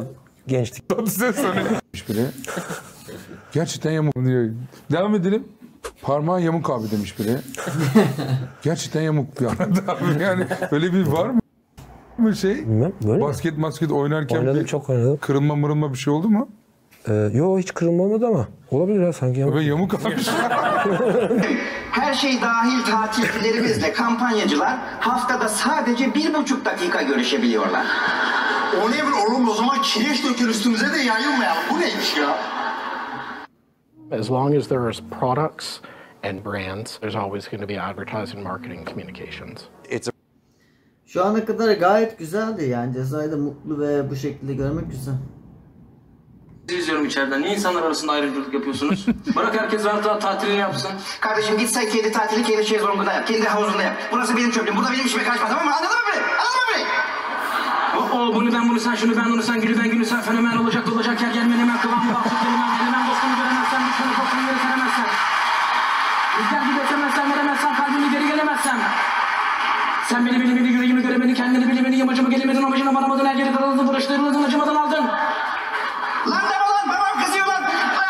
gençlik. Tatlı ses söylemiş biri. Gerçekten yamuk diyor. Devam edelim. Parmağın yamuk abi demiş biri. Gerçekten yamuk bir abi. Yani öyle bir var mı? Bir şey. Bilmem, böyle basket basket oynarken oynadım, bir çok oynadım. Kırılma mırılma bir şey oldu mu? Ee, yo hiç kırılma olmadı ama olabilir ya sanki. Yamuk. Ben yamuk abi. Her şey dahil tatilcilerimizle kampanyacılar haftada sadece bir buçuk dakika görüşebiliyorlar. O ne bir oğlum, o zaman kireç dökün üstümüze de yayılmayalım. Bu neymiş ya? As long as there is products and brands, there's always going to be advertising, marketing, communications. It's a Şu ana kadar gayet güzeldi yani. Cezayı da mutlu ve bu şekilde görmek güzel. İzliyorum içeriden. Niye insanlar arasında ayrımcılık yapıyorsunuz? Bırak herkes rahat rahat tatilini yapsın. Kardeşim git sen kendi tatili kendi şezlongunda yap. Kendi havuzunda yap. Burası benim çöplüğüm. Burada benim işime karışma, tamam mı? Anladın mı beni? Anladın mı beni? O, o bunu ben bunu sen şunu ben onu sen gülü ben gülü sen fenomen olacak olacak yer gelmen hemen kıvamı bahset gelemem gelemem dostunu göremezsen düşmanı kokunu geri seremezsen. Rüzgar gibi esemezsen veremezsen kalbini geri gelemezsen. Sen beni bilimini yüreğimi göremedin kendini bilimini yamacımı gelemedin amacına varamadın her yeri daraladın uğraştırıldın acımadan aldın. Lan deme lan, babam kızıyor lan.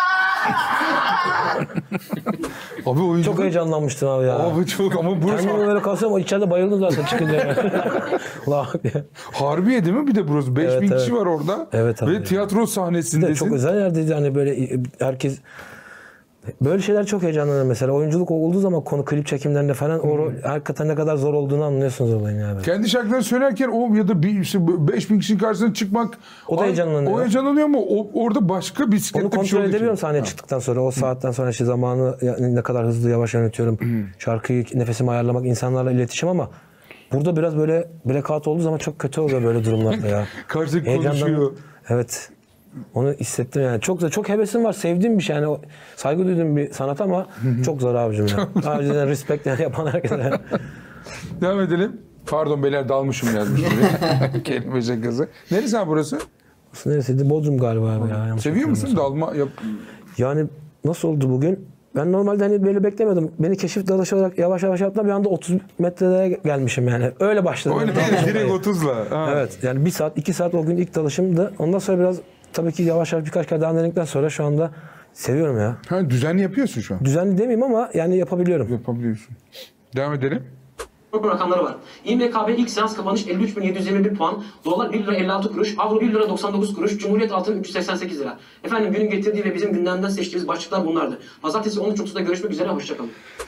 Abi oyuncu çok heyecanlanmıştım abi ya. Abi çok ama burası... Kendime böyle kalsam o içeride bayıldım zaten çıkınca. Harbiye değil mi bir de burası? beş bin Evet, kişi evet. var orada. Evet abi. Ve tiyatro sahnesindesin. Çok özel yerdeydi hani böyle herkes... Böyle şeyler çok heyecanlanır mesela. Oyunculuk olduğu zaman konu klip çekimlerinde falan o rol hakikaten ne kadar zor olduğunu anlıyorsunuz olayın abi. Kendi şarkıları söylerken o ya da bir, işte beş bin kişinin karşısına çıkmak o da heyecanlanıyor. O heyecanlanıyor ama o, orada başka bisikletle onu kontrol bir şey edebiliyorum sahneye çıktıktan sonra. O saatten sonra işte zamanı ne kadar hızlı yavaş yönetiyorum. Şarkıyı nefesimi ayarlamak, insanlarla iletişim ama burada biraz böyle blackout olduğu zaman çok kötü oluyor böyle durumlarda ya. Karşıdaki konuşuyor. Evet. Onu hissettim yani. Çok çok hevesim var. Sevdiğim bir şey yani. Saygı duyduğum bir sanat ama çok zor abicim ya. Abicim respect yani yapan herkese. Devam edelim. Pardon beyler dalmışım yazmış biri. Kelime şakası. Neresi abi burası? Burası neresiydi? Bodrum galiba abi ya. Seviyor musun dalma? Yap. Yani nasıl oldu bugün? Ben normalde hani böyle beklemiyordum. Beni keşif dalışı olarak yavaş yavaş yaptım. Bir anda otuz metrelere gelmişim yani. Öyle başladım. Öyle direkt otuzla. Ha. Evet. Yani bir saat, iki saat o gün ilk dalışımdı. Ondan sonra biraz tabii ki yavaş yavaş birkaç kere devam edildikten sonra şu anda seviyorum ya. Ha, düzenli yapıyorsun şu an. Düzenli demeyeyim ama yani yapabiliyorum. Yapabiliyorsun. Devam edelim. Rakamları var. İ M K B ilk seans kapanış elli üç bin yedi yüz yirmi bir puan, dolar bir lira elli altı kuruş, avro bir lira doksan dokuz kuruş, Cumhuriyet altın üç yüz seksen sekiz lira. Efendim günün getirdiği ve bizim gündemden seçtiğimiz başlıklar bunlardı. Pazartesi on üç otuzda görüşmek üzere, hoşçakalın.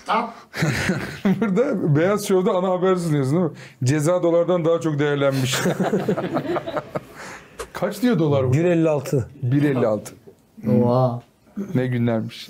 Burada Beyaz Show'da ana haber sunuyorsun değil mi? Ceza dolardan daha çok değerlenmiş. Kaç diyor dolar bu? bir elli altı. bir elli altı. Oha. Ne günlermiş.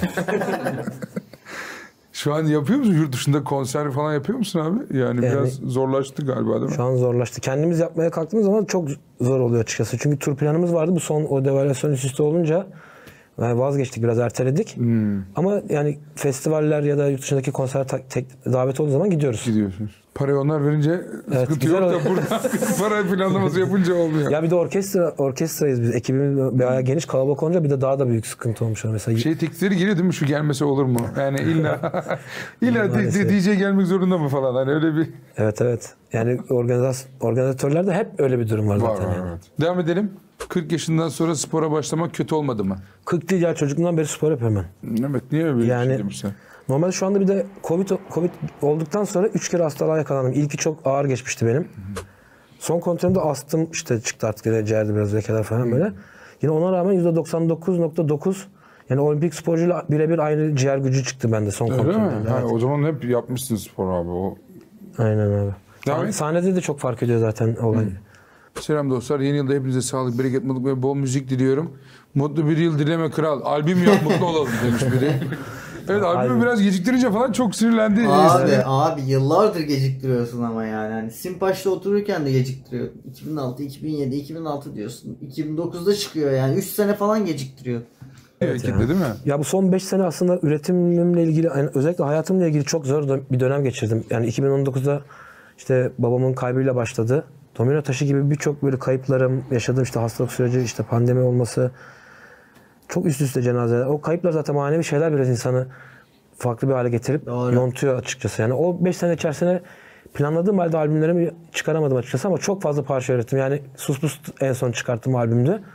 Şu an yapıyor musun? Yurt dışında konser falan yapıyor musun abi? Yani, yani biraz zorlaştı galiba değil mi? Şu an zorlaştı. Kendimiz yapmaya kalktığımız zaman çok zor oluyor açıkçası. Çünkü tur planımız vardı. Bu son o devalüasyon üst üste olunca yani vazgeçtik, biraz erteledik. Hmm. Ama yani festivaller ya da yurt dışındaki konser tek davet olduğu zaman gidiyoruz. Gidiyorsunuz. Parayı onlar verince evet, sıkıntı yok da burada para planlaması yapınca olmuyor. Ya bir de orkestra orkestrayız biz. Ekibimiz bayağı geniş, kalabalık olunca bir de daha da büyük sıkıntı olmuş. Mesela şey teklifleri geliyor değil mi? Şu gelmese olur mu? Yani illa illa D J gelmek zorunda mı falan? Hani öyle bir. Evet evet. Yani organizasyon organizatörlerde hep öyle bir durum var, var zaten. Var, yani. Evet. Devam edelim. kırk yaşından sonra spora başlamak kötü olmadı mı? kırk değil ya, çocukluğumdan beri spor yapıyorum ben. Evet, niye öyle yani, bir şey demişsin? Normalde şu anda bir de Covid, Covid olduktan sonra üç kere hastalığa yakalandım. İlki çok ağır geçmişti benim. Hı-hı. Son kontrolümde astım işte çıktı artık, ciğerde biraz lekeler falan Hı-hı. böyle. Yine ona rağmen yüzde doksan dokuz nokta dokuz yani olimpik sporcuyla birebir aynı ciğer gücü çıktı bende son kontrolümde. Evet. Ha, o zaman hep yapmışsın spor abi. O... Aynen abi. Sahne, sahnede de çok fark ediyor zaten olay. Hı. Selam dostlar. Yeni yılda hepinize sağlık, bereket, mutluluk ve bol müzik diliyorum. Mutlu bir yıl dileme kral. Albüm yap mutlu olalım demiş biri. Evet, albümü biraz geciktirince falan çok sinirlendi. Abi abi yıllardır geciktiriyorsun ama yani. Hani Simpaş'ta otururken de geciktiriyor. iki bin altı, iki bin yedi, iki bin altı diyorsun. iki bin dokuzda çıkıyor yani. üç sene falan geciktiriyor. Evet ya. Değil mi? Ya bu son beş sene aslında üretimimle ilgili, yani özellikle hayatımla ilgili çok zor bir dönem geçirdim. Yani iki bin on dokuzda işte babamın kaybıyla başladı. Domino taşı gibi birçok böyle kayıplarım yaşadım, işte hastalık süreci, işte pandemi olması, çok üst üste cenazeler. O kayıplar zaten manevi şeyler biraz insanı farklı bir hale getirip Doğru. yontuyor açıkçası. Yani o beş sene içerisinde planladığım halde albümlerimi çıkaramadım açıkçası ama çok fazla parça ürettim. Yani Sus Pus en son çıkarttığım albümdü.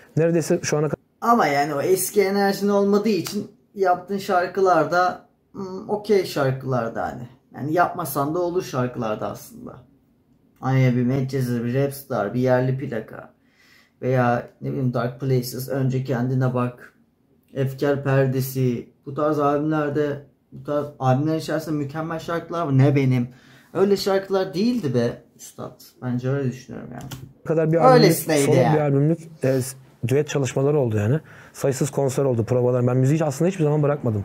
neredeyse şu ana kadar... Ama yani o eski enerjin olmadığı için yaptığın şarkılarda hmm, okey şarkılarda hani. Yani yapmasan da olur şarkılarda aslında. Hani bir Medcezir, bir Rapstar, bir yerli plaka veya ne bileyim Dark Places, Önce Kendine Bak, Efkar Perdesi, bu tarz albümlerde, bu tarz albümler içerisinde mükemmel şarkılar var. Ne benim? Öyle şarkılar değildi be üstad. Bence öyle düşünüyorum yani. Bu kadar bir albümlük, son yani. bir albümlük e, düet çalışmaları oldu yani. Sayısız konser oldu, provalar. Ben müziği aslında hiçbir zaman bırakmadım.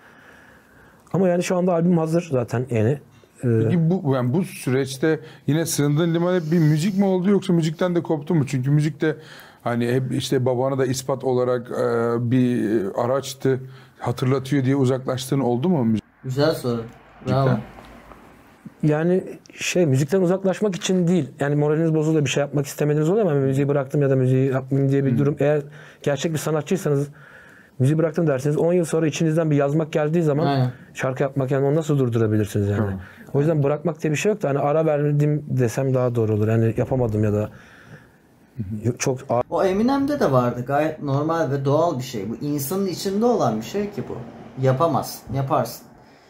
Ama yani şu anda albüm hazır zaten yeni. Peki bu, yani bu süreçte yine sığındığın limana bir müzik mi oldu yoksa müzikten de koptun mu? Çünkü müzik de hani hep işte babana da ispat olarak e, bir araçtı, hatırlatıyor diye uzaklaştığın oldu mu? Güzel soru. Bravo. Yani şey müzikten uzaklaşmak için değil. Yani moraliniz bozuluyor, bir şey yapmak istemediğiniz oluyor ama müziği bıraktım ya da müziği yapmayayım diye bir hmm. durum. Eğer gerçek bir sanatçıysanız müziği bıraktım derseniz on yıl sonra içinizden bir yazmak geldiği zaman Aynen. şarkı yapmak yani onu nasıl durdurabilirsiniz yani. Hmm. O yüzden bırakmak diye bir şey yok da hani ara verdim desem daha doğru olur. Yani yapamadım ya da çok ağır. O Eminem'de de vardı. Gayet normal ve doğal bir şey. Bu insanın içinde olan bir şey ki bu. Yapamazsın. Yaparsın.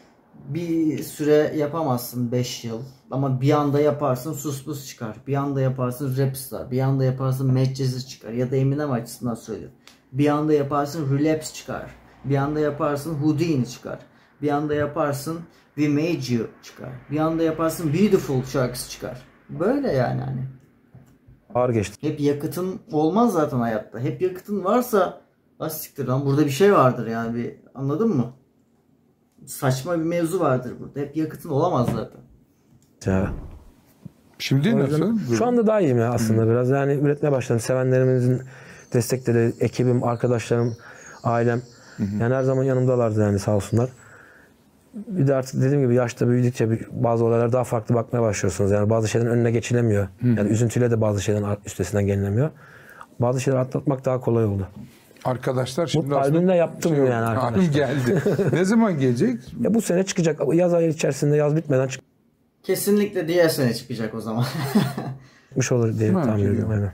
Bir süre yapamazsın beş yıl. Ama bir anda yaparsın Sus Pus çıkar. Bir anda yaparsın Rapstar. Bir anda yaparsın Medcezir çıkar. Ya da Eminem açısından söylüyorum. Bir anda yaparsın Relapse çıkar. Bir anda yaparsın Houdini çıkar. Bir anda yaparsın We Made You çıkar. Bir anda yaparsın Beautiful şarkısı çıkar. Böyle yani hani. Ağır geçti. Hep yakıtın olmaz zaten hayatta. Hep yakıtın varsa asiktir lan burada bir şey vardır yani. Bir, anladın mı? Saçma bir mevzu vardır burada. Hep yakıtın olamaz zaten. Ya. Şimdi nasıl? Şu anda daha iyiyim ya aslında. Hı. Biraz yani üretmeye başladım. Sevenlerimizin destekleri, ekibim, arkadaşlarım, ailem. Hı hı. Yani her zaman yanımdalardı yani sağ olsunlar. Bir de artık dediğim gibi yaşta büyüdükçe bazı olaylar daha farklı bakmaya başlıyorsunuz. Yani bazı şeylerin önüne geçilemiyor. Hı. Yani üzüntüyle de bazı şeylerin üstesinden gelinemiyor. Bazı şeyleri atlatmak daha kolay oldu. Arkadaşlar şimdi bu albümde yaptım şey, yani arkadaşlar. Albüm geldi. Ne zaman gelecek? Ya bu sene çıkacak. Yaz ayı içerisinde yaz bitmeden çık. Kesinlikle diğer sene çıkacak o zaman. Çıkmış olur diye tahmin ediyorum. Yani.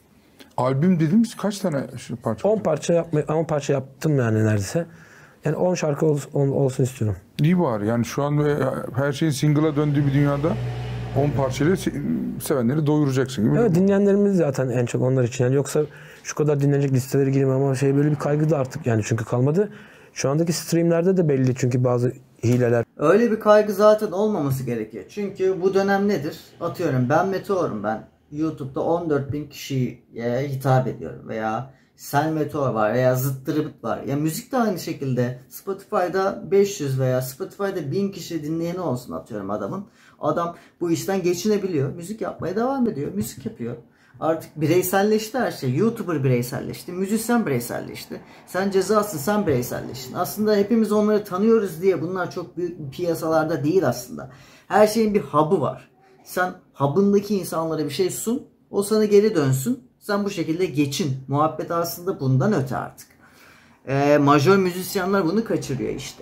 Albüm dediğimiz kaç tane parça? on parça yapmayı, on parça yaptım yani neredeyse. Yani on şarkı ol, on, olsun istiyorum. İyi var. Yani şu an her şeyin single'a döndüğü bir dünyada on parçayla sevenleri doyuracaksın gibi. Evet, dinleyenlerimiz zaten en çok onlar için. Yani yoksa şu kadar dinlenecek listeleri gireyim ama şey böyle bir kaygı da artık yani çünkü kalmadı. Şu andaki streamlerde de belli çünkü bazı hileler. Öyle bir kaygı zaten olmaması gerekiyor. Çünkü bu dönem nedir? Atıyorum ben Meteor'um ben. YouTube'da on dört bin kişiye hitap ediyorum veya Sen Meteor var veya Zıttırıbıt var. Ya müzik de aynı şekilde. Spotify'da beş yüz veya Spotify'da bin kişi dinleyeni olsun atıyorum adamın. Adam bu işten geçinebiliyor. Müzik yapmaya devam ediyor. Müzik yapıyor. Artık bireyselleşti her şey. YouTuber bireyselleşti. Müzisyen bireyselleşti. Sen Ceza'sın, sen bireyselleştin. Aslında hepimiz onları tanıyoruz diye bunlar çok büyük piyasalarda değil aslında. Her şeyin bir hub'ı var. Sen hub'ındaki insanlara bir şey sun. O sana geri dönsün. Sen bu şekilde geçin. Muhabbet aslında bundan öte artık. Ee, majör müzisyenler bunu kaçırıyor işte.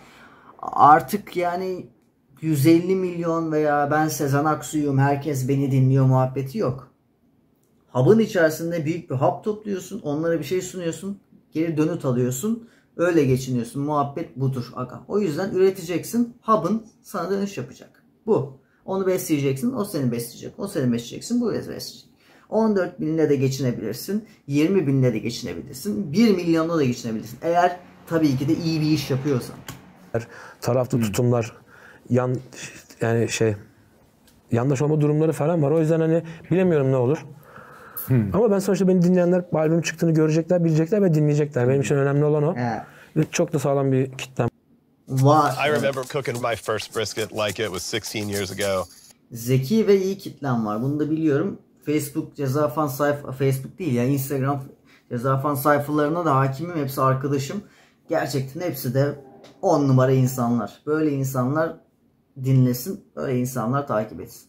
Artık yani yüz elli milyon veya ben Sezen Aksu'yum, herkes beni dinliyor muhabbeti yok. Hub'ın içerisinde büyük bir hub topluyorsun. Onlara bir şey sunuyorsun. Geri dönüt alıyorsun. Öyle geçiniyorsun. Muhabbet budur aga. O yüzden üreteceksin. Hub'ın sana dönüş yapacak. Bu. Onu besleyeceksin. O seni besleyecek. O seni besleyeceksin. Bu besleyecek. on dört binle de geçinebilirsin. yirmi binle de geçinebilirsin. bir milyonla da geçinebilirsin. Eğer tabii ki de iyi bir iş yapıyorsan. Taraflı hmm. tutumlar, yan yani şey yandaş olma durumları falan var. O yüzden hani bilemiyorum ne olur. Hmm. Ama ben sonuçta beni dinleyenler albüm çıktığını görecekler, bilecekler ve dinleyecekler. Benim için önemli olan o. Yeah. Çok da sağlam bir kitlem. Var. I remember cooking my first brisket like it was sixteen years ago. Zeki ve iyi kitlem var. Bunu da biliyorum. Facebook Ceza Fan sayfa, Facebook değil ya, Instagram Ceza Fan sayfalarına da hakimim. Hepsi arkadaşım. Gerçekten hepsi de on numara insanlar. Böyle insanlar dinlesin, böyle insanlar takip etsin.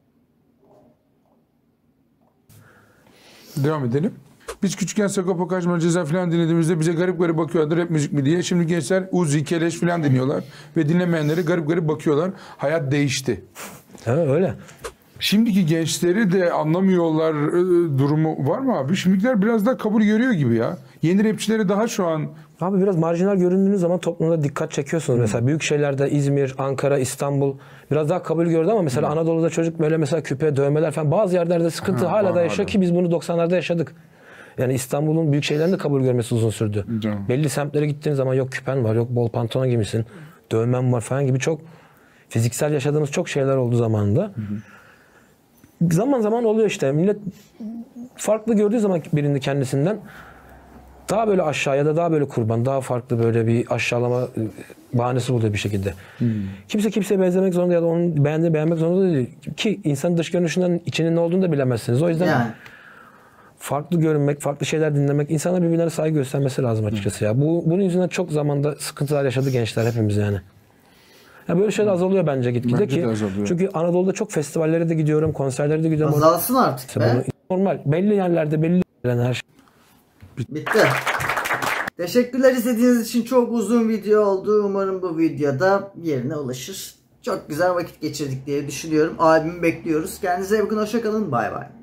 Devam edelim. Biz küçükken Sagopa Kajmer, Ceza falan dinlediğimizde bize garip garip bakıyorlardı rap müzik mi diye. Şimdi gençler Uzi, Keleş falan dinliyorlar ve dinlemeyenlere garip garip bakıyorlar. Hayat değişti. Evet öyle. Şimdiki gençleri de anlamıyorlar e, durumu var mı abi? Şimdikiler biraz daha kabul görüyor gibi ya. Yeni rapçilere daha şu an... Abi biraz marjinal göründüğünüz zaman toplumda dikkat çekiyorsunuz. Hmm. Mesela büyük şehirlerde İzmir, Ankara, İstanbul biraz daha kabul gördü ama mesela hmm. Anadolu'da çocuk böyle mesela küpe, dövmeler falan bazı yerlerde sıkıntı ha, hala da yaşıyor ki biz bunu doksanlarda yaşadık. Yani İstanbul'un büyük şehirlerinde kabul görmesi uzun sürdü. Hmm. Belli semtlere gittiğin zaman yok küpen var, yok bol pantolon giymişsin, dövmen var falan gibi çok fiziksel yaşadığımız çok şeyler oldu zamanında. Hmm. Zaman zaman oluyor işte. Millet farklı gördüğü zaman birini kendisinden daha böyle aşağı ya da daha böyle kurban, daha farklı böyle bir aşağılama bahanesi buluyor bir şekilde. Hmm. Kimse kimseye benzemek zorunda ya da onun beğendiğini beğenmek zorunda değil. Ki insanın dış görünüşünden içinin ne olduğunu da bilemezsiniz. O yüzden yani. farklı görünmek, farklı şeyler dinlemek, insanlar birbirlerine saygı göstermesi lazım açıkçası ya. Bu bunun yüzünden çok zamanda sıkıntılar yaşadı gençler hepimiz yani. Ya böyle şeyler azalıyor bence gitgide ki. Çünkü Anadolu'da çok festivallere de gidiyorum, konserlere de gidiyorum. Azalsın artık işte be. Normal. Belli yerlerde belli her şey. Bitti. Teşekkürler izlediğiniz için. Çok uzun video oldu. Umarım bu videoda yerine ulaşır. Çok güzel vakit geçirdik diye düşünüyorum. Albümü bekliyoruz. Kendinize iyi bakın. Hoşça kalın. Bay bay.